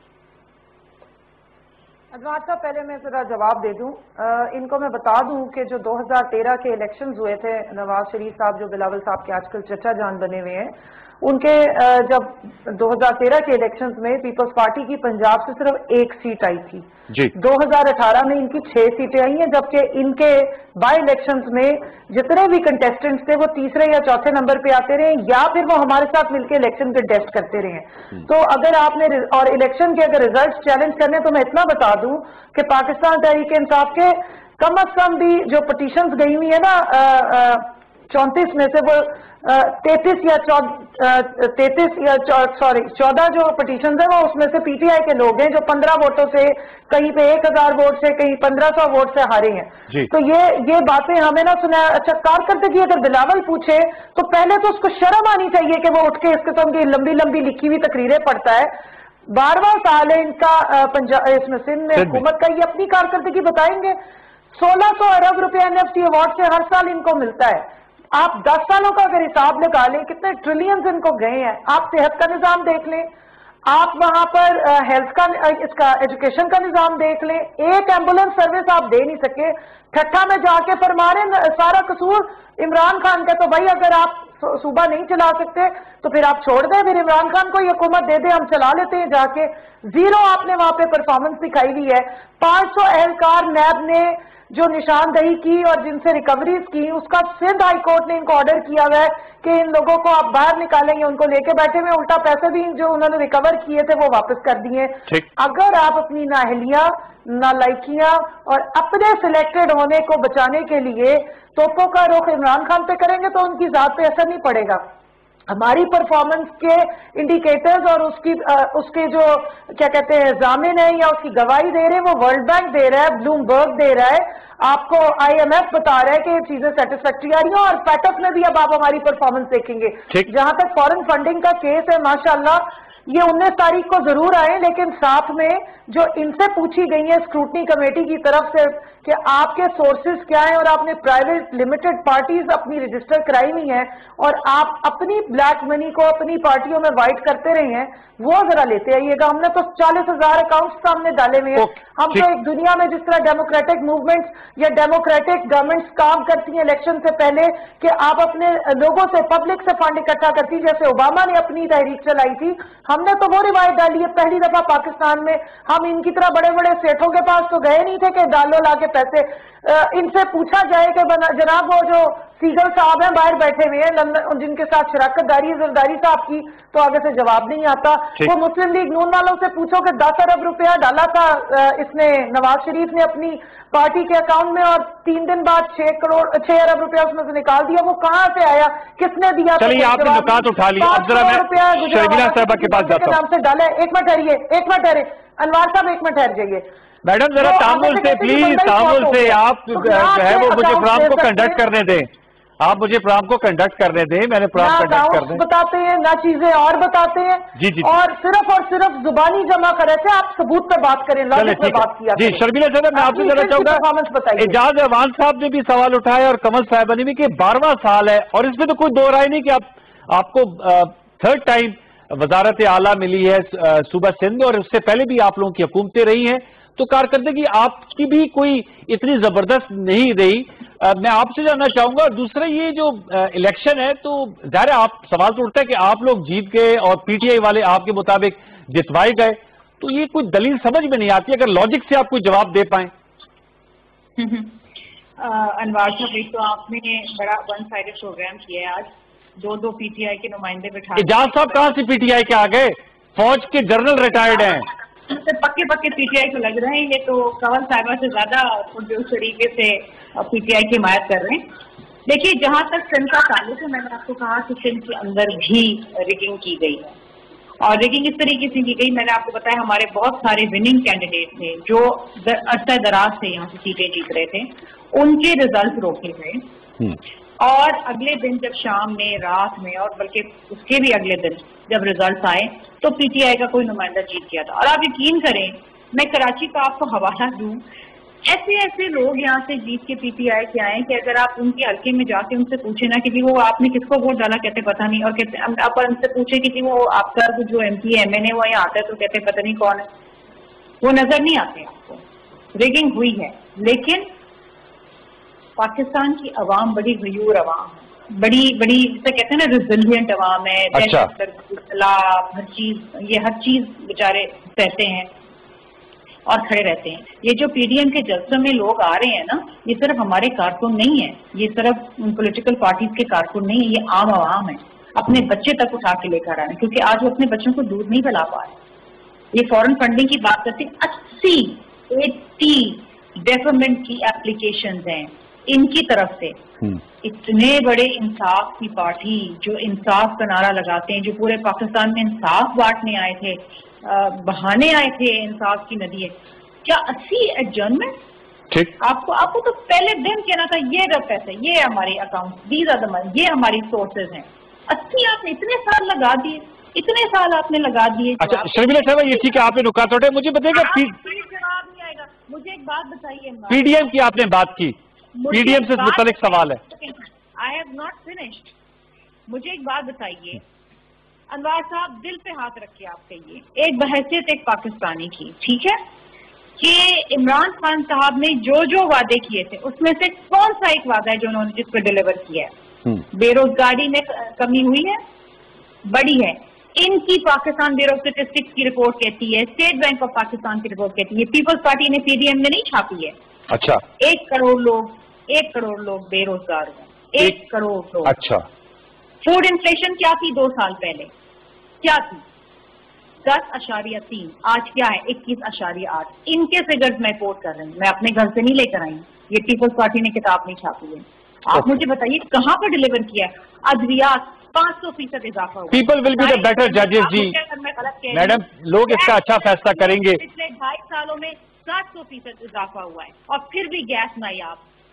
अजवाज साहब, पहले मैं जरा जवाब दे दूं। इनको मैं बता दूं कि जो 2013 के इलेक्शंस हुए थे, नवाज शरीफ साहब जो बिलावल साहब के आजकल चचा जान बने हुए हैं, उनके जब 2013 के इलेक्शंस में पीपल्स पार्टी की पंजाब से सिर्फ 1 सीट आई थी जी। 2018 में इनकी 6 सीटें आई हैं, जबकि इनके बाय इलेक्शंस में जितने भी कंटेस्टेंट्स थे वो तीसरे या चौथे नंबर पे आते रहे या फिर वो हमारे साथ मिलकर इलेक्शन कंटेस्ट करते रहे। तो अगर आपने और इलेक्शन के अगर रिजल्ट चैलेंज करने तो मैं इतना बता दूं कि पाकिस्तान तहरीक इंसाफ के कम अज कम भी जो पिटीशंस गई हुई है ना 34 में से वो 14 जो पिटीशन है वो उसमें से पीटीआई के लोग हैं जो 15 वोटों से, कहीं पे 1000 वोट से, कहीं 1500 वोट से हारे हैं। तो ये बातें हमें ना सुना। अच्छा, कारकर्दगी अगर बिलावल पूछे तो पहले तो उसको शर्म आनी चाहिए कि वो उठ के इस किस्म की लंबी लंबी लिखी हुई तकरीरें पढ़ता है। 12वां साल है इनका पंजाब इसमें सिंध में हुकूमत का, ये अपनी कारकर्दगी बताएंगे। 1600 अरब रुपए एनएफटी अवार्ड से हर साल इनको मिलता है। आप 10 सालों का अगर हिसाब लगा लें कितने ट्रिलियंस इनको गए हैं। आप सेहत का निजाम देख लें, आप वहां पर हेल्थ का, इसका एजुकेशन का निजाम देख लें, एक एम्बुलेंस सर्विस आप दे नहीं सके। ठट्ठा में जाके फरमा रहे सारा कसूर इमरान खान का। तो भाई अगर आप सूबा नहीं चला सकते तो फिर आप छोड़ दें, फिर इमरान खान को ये हुकूमत दे दे, हम चला लेते हैं जाके। जीरो आपने वहां पे परफॉर्मेंस दिखाई हुई है। 500 एहलकार नैब ने जो निशानदही की और जिनसे रिकवरीज की, उसका सिंध हाई कोर्ट ने इनको ऑर्डर किया हुआ है कि इन लोगों को आप बाहर निकालेंगे। उनको लेके बैठे हुए, उल्टा पैसे भी जो उन्होंने रिकवर किए थे वो वापस कर दिए। अगर आप अपनी नाअहलियां, नालायकियां और अपने सिलेक्टेड होने को बचाने के लिए तोपों का रुख इमरान खान पे करेंगे तो उनकी जात पे असर नहीं पड़ेगा। ہماری پرفارمنس کے انڈیکیٹرز اور اس کے جو کیا کہتے ہیں ضامن ہیں یا اس کی گواہی دے رہے ہیں وہ ورلڈ بینک دے رہا ہے, بلوم برگ دے رہا ہے, آپ کو آئی ایم ایف بتا رہا ہے کہ یہ چیزیں سیٹسفیکٹری آ رہی ہیں. اور پیٹف میں بھی اب آپ ہماری پرفارمنس دیکھیں گے. جہاں تک فورن فنڈنگ کا کیس ہے, ماشاءاللہ یہ 19 تاریخ کو ضرور آئے, لیکن ساتھ میں جو ان سے پوچھی گئی ہے اسکروٹنی کمیٹی کی طرف سے کہ آپ کے سورسز کیا ہیں اور آپ نے پرائیویٹ لمیٹڈ پارٹیز اپنی رجسٹر کرائی ہوئی ہیں اور آپ اپنی بلیک منی کو اپنی پارٹیوں میں وائٹ کرتے رہے ہیں, وہ ذرا لیتے آئیے گا. ہم نے تو 40,000 اکاؤنٹس سامنے ڈالے ہوئے ہیں. ہم تو ایک دنیا میں جس طرح ڈیموکریٹک موومنٹس یا ڈیموکریٹک گورنمنٹس کام کرتی ہیں الیکشن سے پہلے کہ آپ اپنے لوگوں سے پبلک سے فنڈ اکٹھا کرتی, جیسے اوباما نے اپنی تحریک چلائی تھی, ہم نے تو وہ روایت ڈالی ہے. پہلی دفعہ پاکستان میں ہم ان کی طرح بڑے بڑے سیٹھوں کے پاس تو گئے نہیں تھے کہ ڈالو لا کے پیسے. ان سے پوچھا جائے کہ جناب وہ جو سیگل صاحب ہیں باہر بیٹھے ہوئے ہیں لندن, جن کے ساتھ شراکت داری ہے زرداری صاحب کی, تو آگے سے جواب نہیں آتا. وہ مسلم لیگ نون والوں سے پوچھو کہ 10 ارب روپیہ ڈالا تھا اس نے, نواز شریف نے اپنی پارٹی کے اکاؤنٹ میں, اور 3 دن بعد 6 ارب روپیہ اس میں سے نکال دیا. وہ کہاں سے آیا, کس نے دیا؟ چلیے آپ نے نکات اٹھا لی. اب ذرا میں شرمیلا صاحبہ کے پاس جاتا ہوں. نام سے ڈالا ہے. ایک منٹ ٹھہریے انوار صاحب, ایک منٹ ٹھہر جائیے. میڈم ذرا تعامل سے پلیز, تعامل سے آپ جو ہے وہ مجھے پروگرام کو کنڈکٹ کرنے دیں. آپ مجھے پروگرام کو کنڈکٹ کرنے دیں, میں نے پروگرام کنڈکٹ کر دیں. بتاتے ہیں نہ چیزیں اور بتاتے ہیں, اور صرف زبانی جمع کرے تھے. آپ ثبوت پہ بات کریں, لاجک پہ بات کیا. جی شرمیلا صاحب, میں آپ سے ذرا چاہوں گا, اعجاز احوان صاحب نے بھی سوال اٹھایا اور کمل صاحبہ نے بھی کہ 12واں سال ہے اور اس میں تو کوئی دو رائے نہیں کہ آپ کو 3rd ٹائم وزارت اعلیٰ ملی ہے صوبہ سندھ, اور اس سے پہلے بھی آپ لوگوں کی حکومتیں رہی ہیں, تو کارکردگی آپ کی بھی کوئی اتنی زبردست نہیں رہی. میں آپ سے جاننا چاہوں گا. دوسرا یہ جو الیکشن ہے, تو ظاہر آپ سوال تو اٹھتا ہے کہ آپ لوگ جیت گئے اور پی ٹی آئی والے آپ کے مطابق جتوائے گئے, تو یہ کوئی دلیل سمجھ میں نہیں آتی, اگر لاجک سے آپ کوئی جواب دے پائیں. انوار صاحب, ایک تو آپ نے بڑا ون سائیڈڈ پروگرام کیا ہے آج, دو پی ٹی آئی کے نمائندے بٹھا. اعجاز صاحب کہاں سے پی ٹی آئی کے آ گئے؟ فوج کے جنرل ریٹائرڈ ہیں. پکے پی ٹی آئی کو لگ رہے ہیں, یہ تو کنول صاحبہ سے زیادہ پرجوش طریقے سے پی ٹی آئی کی حمایت کر رہے ہیں. دیکھیے جہاں تک سندھ کا تعلق ہے, میں نے آپ کو کہا کہ سندھ کے اندر بھی ریگنگ کی گئی ہے, اور ریگنگ اس طریقے سے کی گئی, میں نے آپ کو بتایا ہمارے بہت سارے وننگ کینڈیڈیٹ تھے جو عرصہ دراز سے یہاں سے سیٹیں جیت رہے تھے, ان کے ریزلٹ روکے گئے, اور اگلے دن جب شام میں, رات میں, اور بلکہ اس کے بھی اگلے دن جب ریزلٹس آئے تو پی ٹی آئی کا کوئی نمائندہ جیت گیا تھا. اور آپ یقین کریں, میں کراچی کا آپ کو حوالہ دوں, ایسے لوگ یہاں سے جیت کے پی ٹی آئی کے آئے کہ اگر آپ ان کے حلقے میں جا کے ان سے پوچھیں نا کہ وہ آپ نے کس کو ووٹ ڈالا, کہتے پتہ نہیں, اور کہتے آپ ان سے پوچھیں کہ وہ آپ کا جو M P M N A وہ یہاں آتا ہے تو کہتے پتہ نہیں کون ہے, وہ نظر نہیں آتے آپ کو. ریگنگ ہوئی ہے, لیکن پاکستان کی عوام بڑی غیور عوام ہے, بڑی جسے کہتے ہیں نا ریزیلینٹ عوام ہے. ہر چیز بیچارے سہتے ہیں اور کھڑے رہتے ہیں. یہ جو پی ڈی ایم کے جلسوں میں لوگ آ رہے ہیں نا, یہ صرف ہمارے کارکن نہیں ہیں, یہ صرف پولیٹیکل پارٹیز کے کارکن نہیں ہیں, یہ عام عوام ہیں, اپنے بچے تک اٹھا کے لے کر آ رہے ہیں, کیونکہ آج وہ اپنے بچوں کو دودھ نہیں پلا پا رہے. یہ فورن فنڈنگ کی بات کرتے ہیں, 80 ڈیولپمنٹ کی اپلیکیشنز ہیں ان کی طرف سے. اتنے بڑے انصاف کی پارٹی جو انصاف کا نعرہ لگاتے ہیں, جو پورے پاکستان میں انصاف بانٹنے آئے تھے, بہانے آئے تھے انصاف کی ندی ہے, کیا 80 ایڈجرنمنٹ؟ آپ کو تو پہلے دن کہنا تھا یہ رب پیسے, یہ ہمارے account, these are the money, یہ ہماری سورسز ہیں. 80 آپ نے اتنے سال لگا دیے, اتنے سال آپ نے لگا دیے. اچھا شرمیلا صاحبہ, یہ ٹھیک ہے آپ نے نکات اٹھائے, مجھے بتائیے گا جواب نہیں آئے گا. مجھے ایک بات بتائیے, پی ڈی ایم کی آپ نے بات کی, پی ڈی ایم سے متعلق سوال ہے. I have not finished. مجھے ایک بات بتائیے انوار صاحب, دل پہ ہاتھ رکھ کے آپ کہیے, ایک بحیثیت ایک پاکستانی کی, ٹھیک ہے, کہ عمران خان صاحب نے جو وعدے کیے تھے اس میں سے کون سا ایک وعدہ ہے جو انہوں نے جس پہ ڈیلیور کیا ہے؟ بے روزگاری میں کمی ہوئی ہے, بڑی ہے. ان کی پاکستان بیورو آف اسٹیٹسٹکس کی رپورٹ کہتی ہے, اسٹیٹ بینک آف پاکستان کی رپورٹ کہتی ہے, پیپلز پارٹی نے پی ڈی ایم میں نہیں چھاپی ہے. اچھا, 1 کروڑ لوگ بے روزگار ہیں, 1 کروڑ لوگ. اچھا, فوڈ انفلیشن کیا تھی 2 سال پہلے, کیا تھی؟ 10.3, آج کیا ہے 21.8. ان کے فگرز میں کوٹ کر رہی ہوں, میں اپنے گھر سے نہیں لے کر آئی, یہ پیپلز پارٹی نے کتاب نہیں چھاپی ہے. आप मुझे बताइए कहाँ पर डिलीवर किया है? अद्वियात 500% इजाफा हुआ। People will be the better जजेस जी। मैडम, लोग इसका अच्छा फैसला करेंगे। पिछले 2.5 सालों में 700% इजाफा हुआ है और फिर भी गैस नायाब।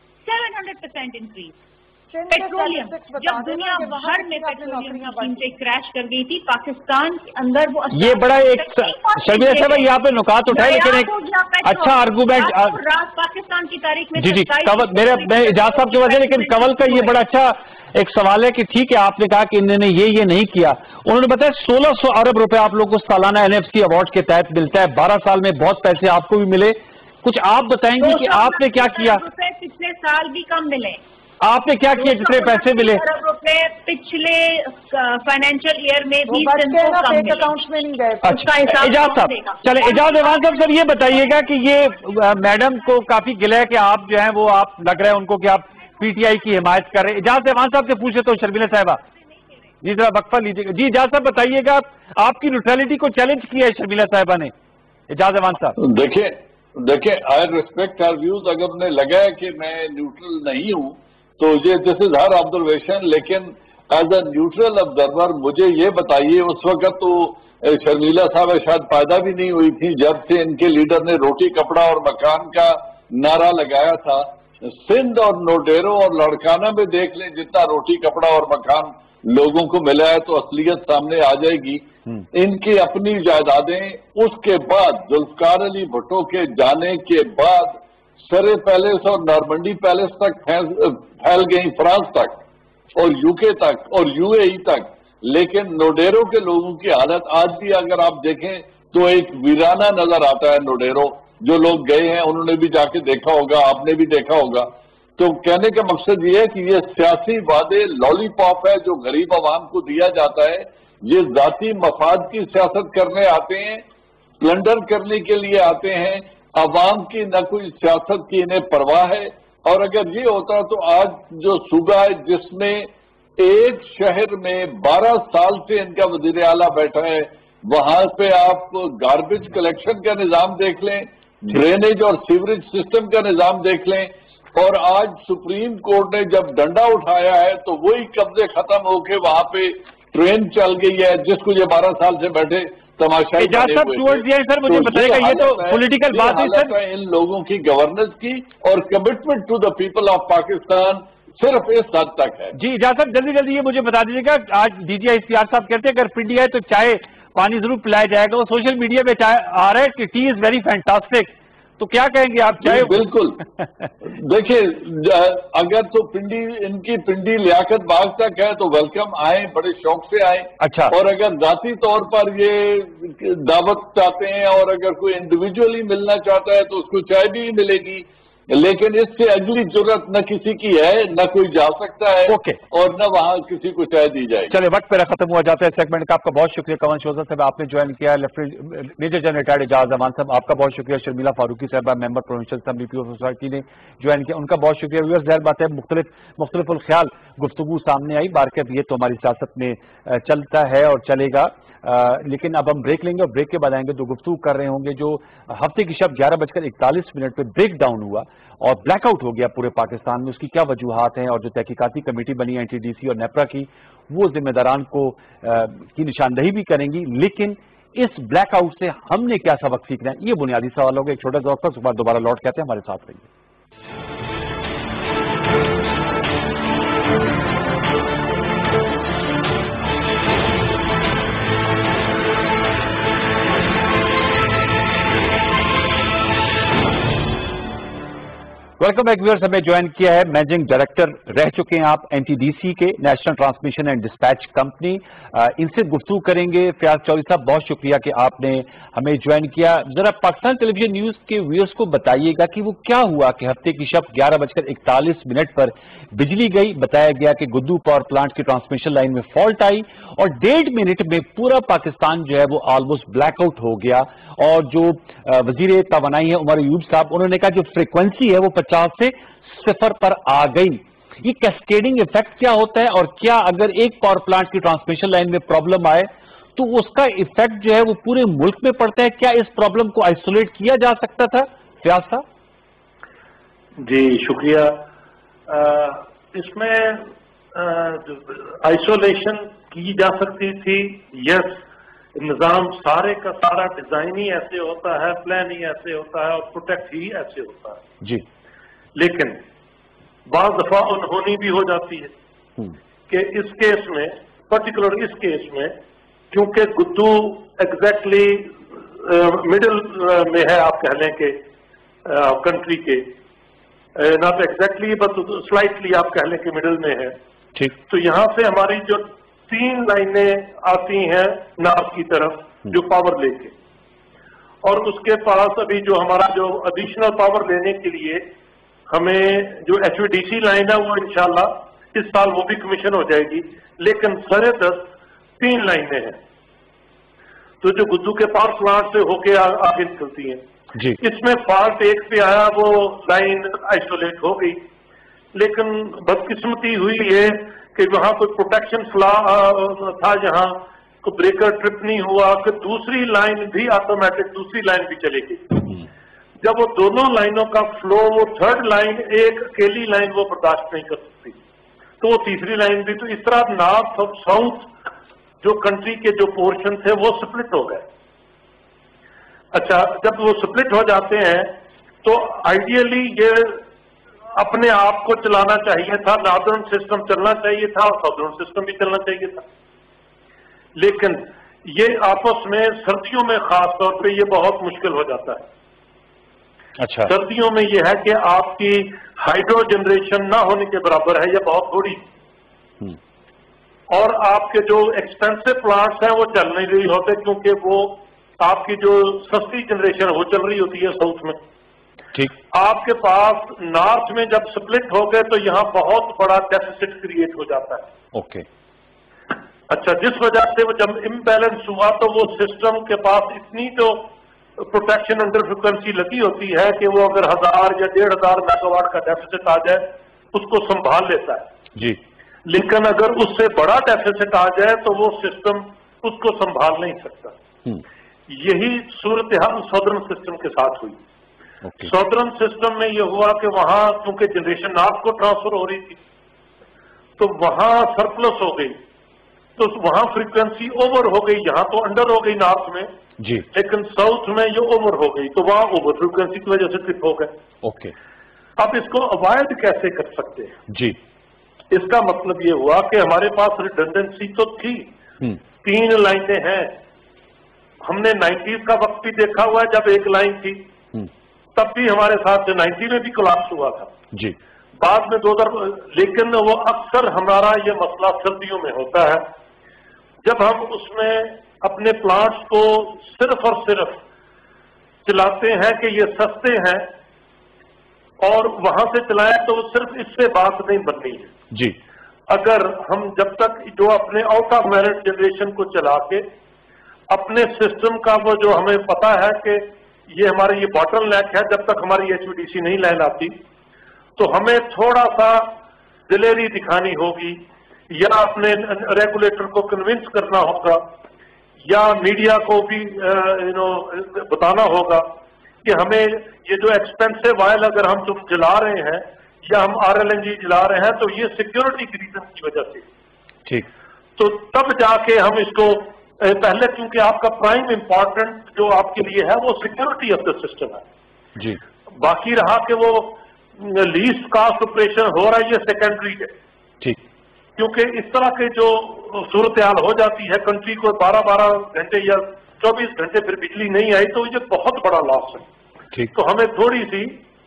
700% इंक्रीज। पेट्रोलियम, जब दुनिया भर में पेट्रोलियम की कीमतें क्रैश कर गई थी, पाकिस्तान के अंदर वो ये बड़ा एक शर्मिला साहब यहाँ पे नुकात उठाए, लेकिन एक अच्छा आर्गूमेंट पाकिस्तान की तारीख में जी कवल मैं इजाज साहब की वजह, लेकिन कवल का ये बड़ा अच्छा एक सवाल है कि ठीक है आपने कहा कि इन्होंने ये नहीं किया। उन्होंने बताया 1600 अरब रुपए आप लोगों को सालाना एनएफसी अवार्ड के तहत मिलता है। 12 साल में बहुत पैसे आपको भी मिले। कुछ आप बताएंगे कि आपने क्या किया? पिछले साल भी कम मिले। आपने क्या किया जितने पैसे मिले? अरब रुपए पिछले फाइनेंशियल ईयर में भी अकाउंट्स में नहीं गए। अच्छा एजाज साहब, चले एजाज अहवान साहब, सर ये बताइएगा कि ये मैडम को काफी गिला है कि आप जो है वो आप लग रहा है उनको कि आप पीटीआई की हिमायत कर रहे हैं। एजाज अहवान साहब से पूछे तो शर्मिला साहिबा जी जरा वक्फा लीजिएगा। जी एजाज साहब बताइएगा, आपकी न्यूट्रलिटी को चैलेंज किया है शर्मिला साहिबा ने। एजाज अहवान साहब देखिए आई रिस्पेक्ट हर व्यूज। अगर उन्हें लगा है कि मैं न्यूट्रल नहीं हूं तो ये दिस इज हर ऑब्जर्वेशन, लेकिन एज अ न्यूट्रल ऑब्जर्वर मुझे ये बताइए, उस वक्त तो शर्मिला साहब शायद पैदा भी नहीं हुई थी जब से इनके लीडर ने रोटी कपड़ा और मकान का नारा लगाया था। सिंध और नोडेरो और लड़काना में देख लें जितना रोटी कपड़ा और मकान लोगों को मिला है तो असलियत सामने आ जाएगी। इनकी अपनी जायदादें उसके बाद जुल्फकार अली भुट्टो के जाने के बाद सरे पैलेस और नॉर्मंडी पैलेस तक फैल गई, फ्रांस तक और यूके तक और यूएई तक। लेकिन नोडेरो के लोगों की हालत आज भी अगर आप देखें तो एक वीराना नजर आता है। नोडेरो जो लोग गए हैं उन्होंने भी जाके देखा होगा, आपने भी देखा होगा। तो कहने का मकसद ये है कि ये सियासी वादे लॉलीपॉप है जो गरीब आवाम को दिया जाता है। ये जाती मफाद की सियासत करने आते हैं, प्लंडर करने के लिए आते हैं। आवाम की न कोई सियासत की इन्हें परवाह है। और अगर ये होता तो आज जो सूबा है जिसमें एक शहर में 12 साल से इनका वजीर आला बैठा है, वहां पे आप गार्बेज कलेक्शन का निजाम देख लें, ड्रेनेज और सीवरेज सिस्टम का निजाम देख लें। और आज सुप्रीम कोर्ट ने जब डंडा उठाया है तो वही कब्जे खत्म होके वहां पे ट्रेन चल गई है जिसको ये 12 साल से बैठे तमाशा। सर मुझे बताइएगा, ये तो पॉलिटिकल बात है सर, इन लोगों की गवर्नेंस की और commitment to the people of Pakistan सिर्फ इस हद तक है। जी इजाज साहब जल्दी ये मुझे बता दीजिएगा, आज डीजीआई इख्तियार साहब कहते हैं अगर पिंडी है तो चाय पानी जरूर पिलाया जाएगा। वो सोशल मीडिया पे आ रहा है कि टी इज वेरी फैंटास्टिक, तो क्या कहेंगे आप? चाय बिल्कुल देखिए, अगर तो पिंडी इनकी पिंडी लियाकत बाग तक है तो वेलकम, आए बड़े शौक से आए। अच्छा, और अगर जाती तौर पर ये दावत चाहते हैं और अगर कोई इंडिविजुअली मिलना चाहता है तो उसको चाय भी मिलेगी। लेकिन इससे अगली जरूरत न किसी की है, न कोई जा सकता है और न वहां किसी को चाय दी जाए। चलिए वक्त पे खत्म हुआ जाता है सेगमेंट का। आपका बहुत शुक्रिया कवन शोजा साहब, आपने ज्वाइन किया। Lieutenant major general retired Ejaz Awan साहब आपका बहुत शुक्रिया। शर्मिला फारूकी साहबा member provincial assembly Peoples Society ने ज्वाइन किया, उनका बहुत शुक्रिया। व्यूअर्स जाहिर बात है मुख्तलिफुल ख्याल गुफ्तगू सामने आई। बारकत ये तो हमारी सियासत में चलता है और चलेगा। लेकिन अब हम ब्रेक लेंगे और ब्रेक के बाद आएंगे तो गुफ्तगू कर रहे होंगे जो हफ्ते की शब 11:41 पे ब्रेक डाउन हुआ और ब्लैकआउट हो गया पूरे पाकिस्तान में, उसकी क्या वजूहात हैं और जो तहकीकाती कमेटी बनी है एनटीडीसी और नेपरा की, वो जिम्मेदारान को की निशानदही भी करेंगी। लेकिन इस ब्लैकआउट से हमने क्या सबक सीखना है, ये बुनियादी सवाल होगा। एक छोटा सा वक्त, उसके बाद दोबारा लौट के आते हैं, हमारे साथ रहिए। वेलकम बैक व्यूअर्स, हमें ज्वाइन किया है मैनेजिंग डायरेक्टर रह चुके हैं आप एनटीडीसी के, national transmission and dispatch company. इनसे गुफ्तगू करेंगे। फयाज चौधरी साहब बहुत शुक्रिया कि आपने हमें ज्वाइन किया। जरा पाकिस्तान टेलीविजन न्यूज के व्यूअर्स को बताइएगा कि वो क्या हुआ कि हफ्ते की शब 11:41 पर बिजली गई। बताया गया कि गुद्दू पावर प्लांट की ट्रांसमिशन लाइन में फॉल्ट आई और 1.5 मिनट में पूरा पाकिस्तान जो है वो ऑलमोस्ट ब्लैकआउट हो गया। और जो वजीर तवानाई है उमर अयूब साहब, उन्होंने कहा जो फ्रीक्वेंसी है वो 50 से 0 पर आ गई। ये कैस्केडिंग इफेक्ट क्या होता है और क्या अगर एक पावर प्लांट की ट्रांसमिशन लाइन में प्रॉब्लम आए तो उसका इफेक्ट जो है वो पूरे मुल्क में पड़ता है? क्या इस प्रॉब्लम को आइसोलेट किया जा सकता था? फयाज साहब जी शुक्रिया। اس میں آئسولیشن کی جا سکتی تھی. یس, نظام سارے کا سارا ڈیزائن ہی ایسے ہوتا ہے, پلان ہی ایسے ہوتا ہے, اور پروٹیکٹ ہی ایسے ہوتا ہے جی. لیکن بعض دفعہ انہونی بھی ہو جاتی ہے کہ اس کیس میں, پرٹیکولر اس کیس میں, کیونکہ گدو ایگزیکٹلی مڈل میں ہے, آپ کہہ لیں کہ کنٹری کے, ناٹ ایگزیکٹلی بٹ سلائٹلی آپ کہہ لیں کہ مڈل میں ہے. ٹھیک. تو یہاں سے ہماری جو 3 لائنیں آتی ہیں نارتھ کی طرف جو پاور لے کے, اور اس کے پاس ابھی جو ہمارا جو ایڈیشنل پاور لینے کے لیے ہمیں جو HVDC لائن ہے وہ انشاءاللہ اس سال وہ بھی کمیشن ہو جائے گی. لیکن سرے 3 لائنیں ہیں تو جو گدو کے پاور پلانٹ سے ہو کے آگے نکلتی ہیں جی. اس میں فالٹ ایک پہ آیا, وہ لائن آئسولیٹ ہو گئی, لیکن بدقسمتی ہوئی ہے کہ وہاں کوئی پروٹیکشن تھا, جہاں کوئی بریکر ٹرپ نہیں ہوا کہ دوسری لائن بھی آٹومیٹک دوسری لائن بھی چلے گئی. جب وہ دونوں لائنوں کا فلو, وہ 3rd لائن ایک اکیلی لائن وہ برداشت نہیں کر سکتی, تو وہ تیسری لائن بھی. تو اس طرح نارتھ اور ساؤتھ جو کنٹری کے جو پورشن تھے وہ سپلٹ ہو گئے. اچھا, جب وہ سپلٹ ہو جاتے ہیں تو آئیڈیلی یہ اپنے آپ کو چلانا چاہیے تھا, ناردرن سسٹم چلنا چاہیے تھا اور ساؤدرن سسٹم بھی چلنا چاہیے تھا. لیکن یہ آپس میں سردیوں میں خاص طور پہ یہ بہت مشکل ہو جاتا ہے. اچھا. سردیوں میں یہ ہے کہ آپ کی ہائیڈرو جنریشن نہ ہونے کے برابر ہے یا بہت تھوڑی, اور آپ کے جو ایکسپینسو پلانٹس ہیں وہ چل نہیں رہی ہوتے, کیونکہ وہ آپ کی جو سستی جنریشن وہ چل رہی ہوتی ہے ساؤتھ میں. ٹھیک. آپ کے پاس نارتھ میں جب سپلٹ ہو گئے تو یہاں بہت بڑا ڈیفیسٹ کریٹ ہو جاتا ہے. اوکے. اچھا, جس وجہ سے وہ جب امبیلنس ہوا تو وہ سسٹم کے پاس اتنی جو پروٹیکشن انڈر فریکوینسی لگی ہوتی ہے کہ وہ اگر 1000 یا 1500 میگا واٹ کا ڈیفیسٹ آ جائے اس کو سنبھال لیتا ہے جی. لیکن اگر اس سے بڑا ڈیفیسٹ آ جائے تو وہ سسٹم اس کو سنبھال نہیں سکتا. یہی صورتحال سادرن سسٹم کے ساتھ ہوئی. سادرن سسٹم میں یہ ہوا کہ وہاں کیونکہ جنریشن نارتھ کو ٹرانسفر ہو رہی تھی تو وہاں سرپلس ہو گئی, تو وہاں فریکوینسی اوور ہو گئی. یہاں تو انڈر ہو گئی نارتھ میں جی, لیکن ساؤتھ میں یہ اوور ہو گئی, تو وہاں اوور فریکوینسی کی وجہ سے ٹرپ ہو گئے. اوکے. اب اس کو اوائڈ کیسے کر سکتے ہیں؟ جی. اس کا مطلب یہ ہوا کہ ہمارے پاس ریڈنڈنسی تو تھی, 3 لائنیں ہیں. ہم نے 90s کا وقت بھی دیکھا ہوا ہے, جب ایک لائن تھی تب بھی ہمارے ساتھ 90 میں بھی کولapse ہوا تھا جی. بعد میں 2000. لیکن وہ اکثر ہمارا یہ مسئلہ سردیوں میں ہوتا ہے, جب ہم اس میں اپنے پلانٹس کو صرف اور صرف چلاتے ہیں کہ یہ سستے ہیں اور وہاں سے چلائیں, تو صرف اس سے بات نہیں بننی ہے. جی. اگر ہم جب تک جو اپنے آؤٹ آف میرٹ جنریشن کو چلا کے اپنے سسٹم کا وہ جو ہمیں پتا ہے کہ یہ ہماری یہ باٹل نیک ہے, جب تک ہماری HVDC نہیں لائن آتی تو ہمیں تھوڑا سا دلیری دکھانی ہوگی, یا اپنے ریگولیٹر کو کنونس کرنا ہوگا, یا میڈیا کو بھی بتانا ہوگا کہ ہمیں یہ جو ایکسپینسو آئل اگر ہم جلا رہے ہیں یا ہم RLNG جلا رہے ہیں تو یہ سیکیورٹی کی ریزن کی وجہ سے. ٹھیک. تو تب جا کے ہم اس کو پہلے, کیونکہ آپ کا پرائم امپورٹنٹ جو آپ کے لیے ہے وہ سیکیورٹی آف دا سسٹم ہے. جی. باقی رہا کہ وہ لیسٹ کاسٹ آپریشن ہو رہا ہے یہ سیکنڈری ہے. ٹھیک. کیونکہ اس طرح کے جو صورتحال ہو جاتی ہے, کنٹری کو 12 گھنٹے یا 24 گھنٹے پھر بجلی نہیں آئی تو یہ بہت بڑا لاس ہے. ٹھیک. تو ہمیں تھوڑی سی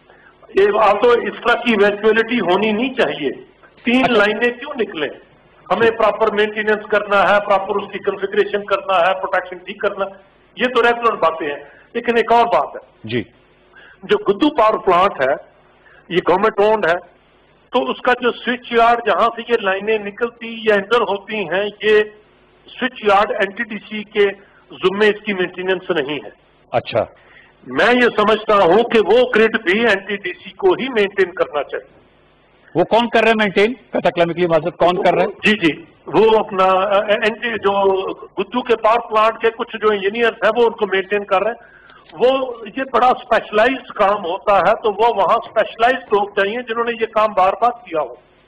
تو اس طرح کی ایونچویلٹی ہونی نہیں چاہیے. 3 لائنیں کیوں نکلیں؟ ہمیں پراپر مینٹیننس کرنا ہے, پراپر اس کی کنفیگریشن کرنا ہے, پروٹیکشن ٹھیک کرنا, یہ تو ریگولر باتیں ہیں. لیکن ایک اور بات ہے جی, جو گدو پاور پلانٹ ہے یہ گورنمنٹ اونڈ ہے, تو اس کا جو سوئچ یارڈ جہاں سے یہ لائنیں نکلتی یا انٹر ہوتی ہیں, یہ سوئچ یارڈ NTDC کے ذمے اس کی مینٹیننس نہیں ہے. اچھا. میں یہ سمجھتا ہوں کہ وہ گریڈ بھی NTDC کو ہی مینٹین کرنا چاہیے. وہ کون کر رہے ہیں مینٹین؟ کلیمکلی معذرت, کون کر رہے ہیں؟ جی جی, وہ اپنا جو گدو کے پاور پلانٹ کے کچھ جو انجینئرز ہیں وہ ان کو مینٹین کر رہے ہیں. وہ یہ بڑا اسپیشلائزڈ کام ہوتا ہے, تو وہ وہاں اسپیشلائزڈ لوگ چاہیے جنہوں نے یہ کام بار بار کیا ہو.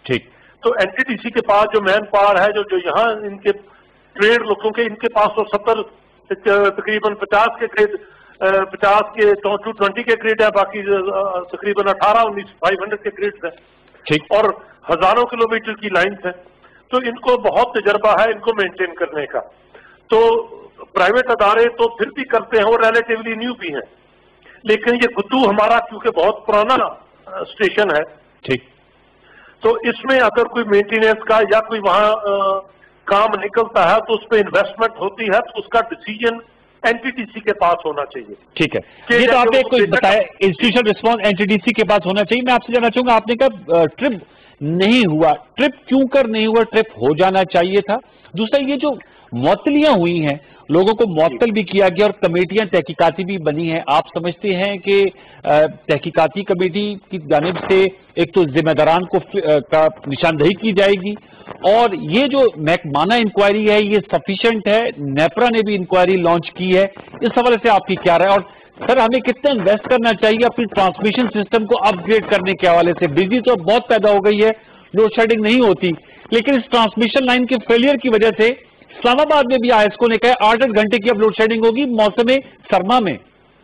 ٹھیک. تو NTDC کے پاس جو مین پاور ہے جو یہاں ان کے ٹریڈ لوگوں کے ان کے پاس تو 70 تقریباً 50 کے گریڈ 50 کے 220 کے گریڈ ہے, باقی تقریباً 18-19 500 کے گریڈ ہیں اور ہزاروں کلومیٹر کی لائنز ہیں. تو ان کو بہت تجربہ ہے ان کو مینٹین کرنے کا. تو پرائیویٹ ادارے تو پھر بھی کرتے ہیں اور ریلیٹیولی نیو بھی ہیں, لیکن یہ گدو ہمارا کیونکہ بہت پرانا اسٹیشن ہے ٹھیک, تو اس میں اگر کوئی مینٹیننس کا یا کوئی وہاں کام نکلتا ہے تو اس پہ انویسٹمنٹ ہوتی ہے تو اس کا ڈیسیجن NTDC کے پاس ہونا چاہیے. ٹھیک ہے, یہ تو آپ نے کوئی بتایا انسٹیٹیوشنل رسپانس NTDC کے پاس ہونا چاہیے. میں آپ سے جاننا چاہوں گا, آپ نے کہا ٹرپ نہیں ہوا, ٹرپ کیوں کر نہیں ہوا؟ ٹرپ ہو جانا چاہیے تھا. دوسرا یہ جو معطلیاں ہوئی ہیں, لوگوں کو معطل بھی کیا گیا اور کمیٹیاں تحقیقاتی بھی بنی ہیں, آپ سمجھتے ہیں کہ تحقیقاتی کمیٹی کی جانب سے ایک تو ذمہ داران کو کا نشاندہی کی جائے گی, اور یہ جو محکمانہ انکوائری ہے یہ سفیشینٹ ہے؟ نیپرا نے بھی انکوائری لانچ کی ہے, اس حوالے سے آپ کی کیا رائے؟ اور سر ہمیں کتنا انویسٹ کرنا چاہیے اپنی ٹرانسمیشن سسٹم کو اپ گریڈ کرنے کے حوالے سے؟ بجلی تو بہت پیدا ہو گئی ہے, لوڈ شیڈنگ نہیں ہوتی, لیکن اس ٹرانسمیشن لائن کے فیلئر کی وجہ سے اسلام آباد میں بھی آئسکو نے کہا 8 گھنٹے کی اب لوڈ شیڈنگ ہوگی موسم سرما میں.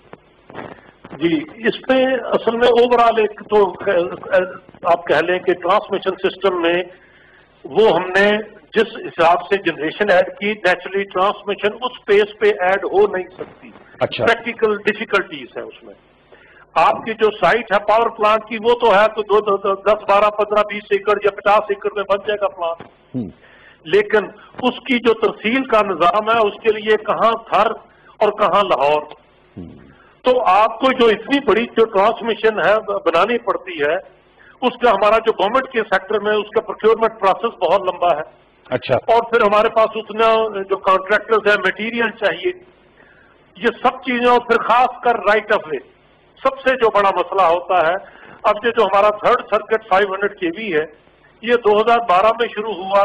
جی, اس میں اصل میں اوور آل ایک تو آپ کہہ لیں کہ ٹرانسمیشن سسٹم میں وہ ہم نے جس حساب سے جنریشن ایڈ کی, نیچرلی ٹرانسمیشن اس پیس پہ ایڈ ہو نہیں سکتی. اچھا, پریکٹیکل ڈیفیکلٹیز ہیں اس میں. آپ کی جو سائٹ ہے پاور پلانٹ کی وہ تو ہے تو 10, 12, 15, 20 ایکڑ یا 50 ایکڑ میں بن جائے گا پلانٹ, لیکن اس کی جو ترسیل کا نظام ہے اس کے لیے کہاں تھر اور کہاں لاہور. تو آپ کو جو اتنی بڑی جو ٹرانسمیشن ہے بنانی پڑتی ہے, اس کا ہمارا جو گورنمنٹ کے سیکٹر میں اس کا پروکیورمنٹ پروسیس بہت لمبا ہے. اچھا, اور پھر ہمارے پاس اتنا جو کانٹریکٹرز ہیں مٹیریل چاہیے, یہ سب چیزیں, اور پھر خاص کر رائٹ آف وے سب سے جو بڑا مسئلہ ہوتا ہے. اب یہ جو ہمارا 3rd سرکٹ 500 kV ہے یہ 2012 میں شروع ہوا,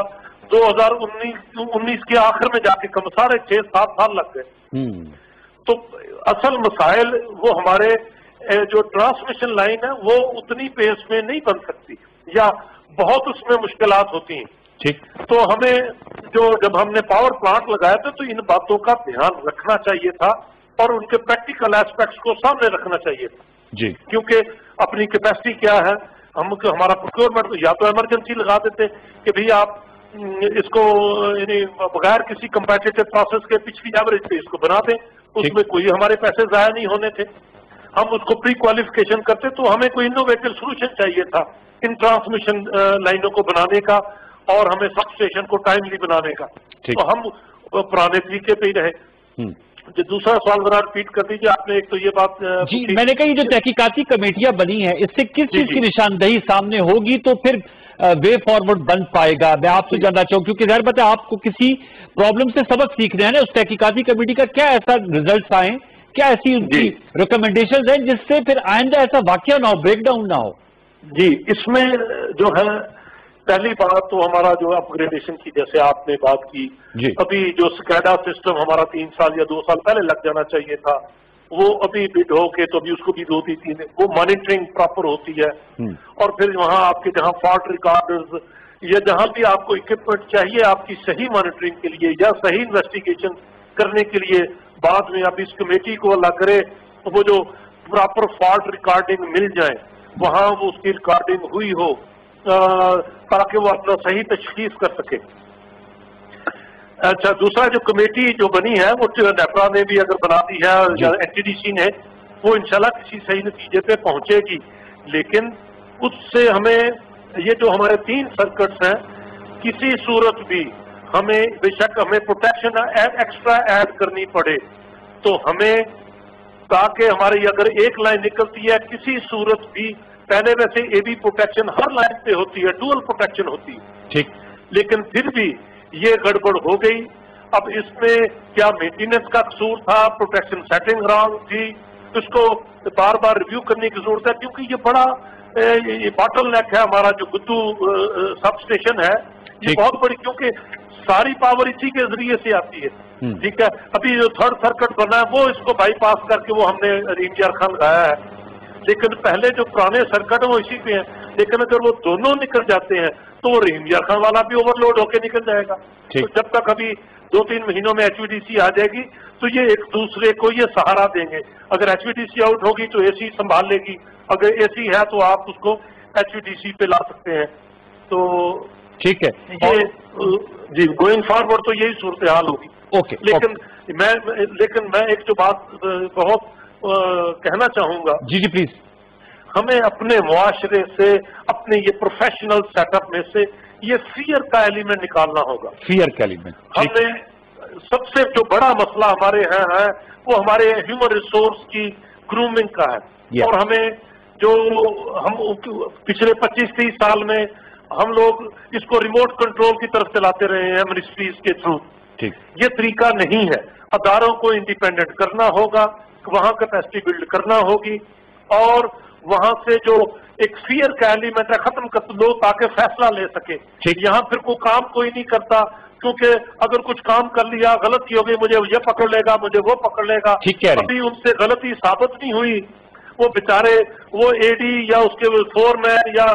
2019 کے آخر میں جا کے کم 6.5-7 سال لگ گئے. تو اصل مسائل وہ ہمارے جو ٹرانسمیشن لائن ہے وہ اتنی پیس میں نہیں بن سکتی یا بہت اس میں مشکلات ہوتی ہیں. ٹھیک, تو ہمیں جب ہم نے پاور پلانٹ لگایا تھا تو ان باتوں کا دھیان رکھنا چاہیے تھا اور ان کے پریکٹیکل ایسپیکٹس کو سامنے رکھنا چاہیے تھا. جی, کیونکہ اپنی کیپیسٹی کیا ہے, ہمارا پروکیورمنٹ یا تو ایمرجنسی لگا دیتے کہ بھئی آپ اس کو یعنی بغیر کسی کمپیٹیٹو پروسیس کے پچھلی ایوریج پہ اس کو بنا دیں, اس میں کوئی ہمارے پیسے ضائع نہیں ہونے تھے. ہم اس کو پری کوالیفیکیشن کرتے تو ہمیں کوئی انوویٹو سولوشن چاہیے تھا ان ٹرانسمیشن لائنوں کو بنانے کا اور ہمیں سب اسٹیشن کو ٹائملی بنانے کا. تو ہم پرانے طریقے پہ ہی رہے. جو دوسرا سوال ذرا ریپیٹ کر دیجیے آپ نے. ایک تو یہ بات جی میں نے کہا یہ جو تحقیقاتی کمیٹیاں بنی ہیں اس سے کس چیز کی نشاندہی سامنے ہوگی تو پھر وے فارورڈ بن پائے گا؟ میں آپ سے جاننا چاہوں کیونکہ ظاہر بات ہے آپ کو کسی پرابلم سے سبق سیکھنا ہے نا. اس تحقیقاتی کمیٹی کا کیا ایسا ریزلٹس آئیں, کیا ایسی ان کی ریکمنڈیشنز ہیں جس سے پھر آئندہ ایسا واقعہ نہ ہو, بریک ڈاؤن نہ ہو؟ جی, اس میں جو ہے پہلی بات تو ہمارا جو اپ گریڈیشن کی جیسے آپ نے بات کی, ابھی جو سکیڈا سسٹم ہمارا 3 سال یا 2 سال پہلے لگ جانا چاہیے تھا, وہ ابھی بڈ ہو کے تو ابھی اس کو بھی 2-3 وہ مانیٹرنگ پراپر ہوتی ہے. اور پھر وہاں آپ کے جہاں فالٹ ریکارڈرز یا جہاں بھی آپ کو اکوپمنٹ چاہیے آپ کی صحیح مانیٹرنگ کے لیے یا صحیح انویسٹیگیشن کرنے کے لیے, بعد میں اب اس کمیٹی کو اللہ کرے وہ جو پراپر فالٹ ریکارڈنگ مل جائے وہاں وہ اس کی ریکارڈنگ ہوئی ہو تاکہ وہ اپنا صحیح تشخیص کر سکے. اچھا, دوسرا جو کمیٹی جو بنی ہے وہ نیپرا نے بھی اگر بنا دی ہے یا NTDC نے, وہ انشاءاللہ کسی صحیح نتیجے پہ پہنچے گی. لیکن اس سے ہمیں یہ جو ہمارے 3 سرکٹس ہیں کسی صورت بھی ہمیں بے شک ہمیں پروٹیکشن ایکسٹرا ایڈ کرنی پڑے تو ہمیں, تاکہ ہماری اگر ایک لائن نکلتی ہے کسی صورت بھی, پہلے ویسے اے بی پروٹیکشن ہر لائن پہ ہوتی ہے, ڈوئل پروٹیکشن ہوتی ہے ٹھیک, لیکن پھر بھی یہ گڑبڑ ہو گئی. اب اس میں کیا مینٹیننس کا قصور تھا, پروٹیکشن سیٹنگ رانگ تھی, اس کو بار بار ریویو کرنے کی ضرورت ہے کیونکہ یہ بڑا باٹل نیک ہے ہمارا جو گدو سب اسٹیشن ہے, یہ بہت بڑی, کیونکہ ساری پاور اسی کے ذریعے سے آتی ہے. ٹھیک ہے, ابھی جو 3rd سرکٹ بنا ہے وہ اس کو بائی پاس کر کے وہ ہم نے انجینئر خان لگایا ہے, لیکن پہلے جو پرانے سرکٹ ہیں وہ اسی پہ ہیں. لیکن اگر وہ دونوں نکل جاتے ہیں تو وہ رحیم یار خان والا بھی اوور لوڈ ہو کے نکل جائے گا. تو جب تک ابھی 2-3 مہینوں میں HVDC آ جائے گی تو یہ ایک دوسرے کو یہ سہارا دیں گے. اگر HVDC آؤٹ ہوگی تو AC سنبھال لے گی, اگر AC ہے تو آپ اس کو HVDC پہ لا سکتے ہیں. تو ٹھیک ہے, یہ جی گوئنگ فارورڈ تو یہی صورتحال ہوگی. اوکے, لیکن میں ایک جو بات بہت کہنا چاہوں گا, جی پلیز, ہمیں اپنے معاشرے سے, اپنے یہ پروفیشنل سیٹ اپ میں سے یہ فیئر کا ایلیمنٹ نکالنا ہوگا. فیئر کا ایلیمنٹ, ہم نے سب سے جو بڑا مسئلہ ہمارے یہاں ہے وہ ہمارے ہیومن ریسورس کی گرومنگ کا ہے. اور ہمیں جو ہم پچھلے 25-30 سال میں ہم لوگ اس کو ریموٹ کنٹرول کی طرف چلاتے رہے ہیں منسٹریز کے تھرو. یہ طریقہ نہیں ہے. اداروں کو انڈیپینڈنٹ کرنا ہوگا, وہاں کیپیسٹی بلڈ کرنا ہوگی, اور وہاں سے جو ایک فیئر کا ایلیمنٹ ہے ختم کر لو تاکہ فیصلہ لے سکے. یہاں پھر کوئی کام کوئی نہیں کرتا, کیونکہ اگر کچھ کام کر لیا غلطی ہو گئی, مجھے یہ پکڑ لے گا, مجھے وہ پکڑ لے گا. ابھی ان سے غلطی ثابت نہیں ہوئی, وہ بیچارے وہ AD یا اس کے فور مین یا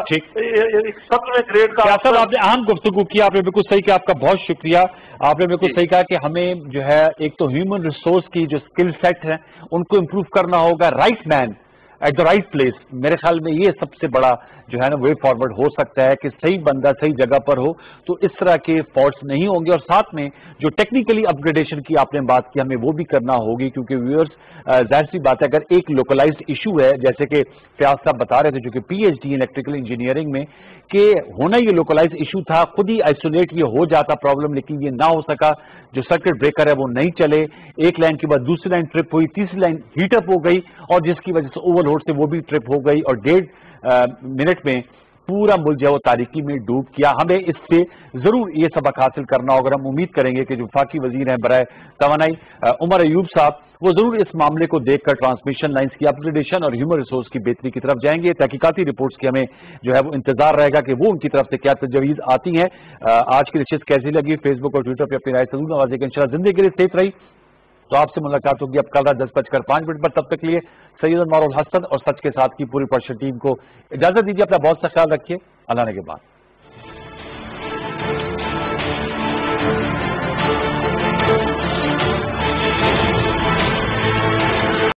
7ویں گریڈ کا. آپ نے اہم گفتگو کی, آپ نے بالکل صحیح کہا, آپ کا بہت شکریہ. آپ نے بالکل صحیح کہا کہ ہمیں جو ہے ایک تو ہیومن ریسورس کی جو اسکل سیٹ ہے ان کو امپروو کرنا ہوگا. Right man at the right place, میرے خیال میں یہ سب سے بڑا جو ہے نا وے فارورڈ ہو سکتا ہے کہ صحیح بندہ صحیح جگہ پر ہو تو اس طرح کے فالٹس نہیں ہوں گے. اور ساتھ میں جو ٹیکنیکلی اپ گریڈیشن کی آپ نے بات کی, ہمیں وہ بھی کرنا ہوگی, کیونکہ ویورز ظاہر سی بات ہے اگر ایک لوکلائزڈ ایشو ہے, جیسے کہ فیاض صاحب بتا رہے تھے جو کہ PhD الیکٹریکل انجینئرنگ میں, کہ ہونا یہ لوکلائز ایشو تھا, خود ہی آئسولیٹ یہ ہو جاتا پرابلم, لیکن یہ نہ ہو سکا. جو سرکٹ بریکر ہے وہ نہیں چلے, ایک لائن کے بعد دوسری لائن ٹرپ ہوئی, تیسری لائن ہیٹ اپ ہو گئی, اور جس کی وجہ سے اوور لوڈ سے وہ بھی ٹرپ ہو گئی, اور 1.5 منٹ میں پورا ملک جو ہے وہ تاریکی میں ڈوب کیا. ہمیں اس سے ضرور یہ سبق حاصل کرنا ہوگا. ہم امید کریں گے کہ جو وفاقی وزیر ہیں برائے توانائی عمر ایوب صاحب, وہ ضرور اس معاملے کو دیکھ کر ٹرانسمیشن لائنز کی اپ گریڈیشن اور ہیومن ریسورس کی بہتری کی طرف جائیں گے. تحقیقاتی رپورٹس کی ہمیں جو ہے وہ انتظار رہے گا کہ وہ ان کی طرف سے کیا تجویز آتی ہیں. آج کی نشست کیسی لگی, فیس بک اور ٹویٹر پہ اپنی رائے ضرور نوازے گا. انشاءاللہ زندگی کے لیے سیف رہی تو آپ سے ملاقات ہوگی اب کل رات 10:05 پر. تب تک کے لیے سید انوار الحسن اور سچ کے ساتھ کی پوری پرشن ٹیم کو اجازت دیجیے. اپنا بہت سا خیال رکھیے. اللہ نے کے بعد.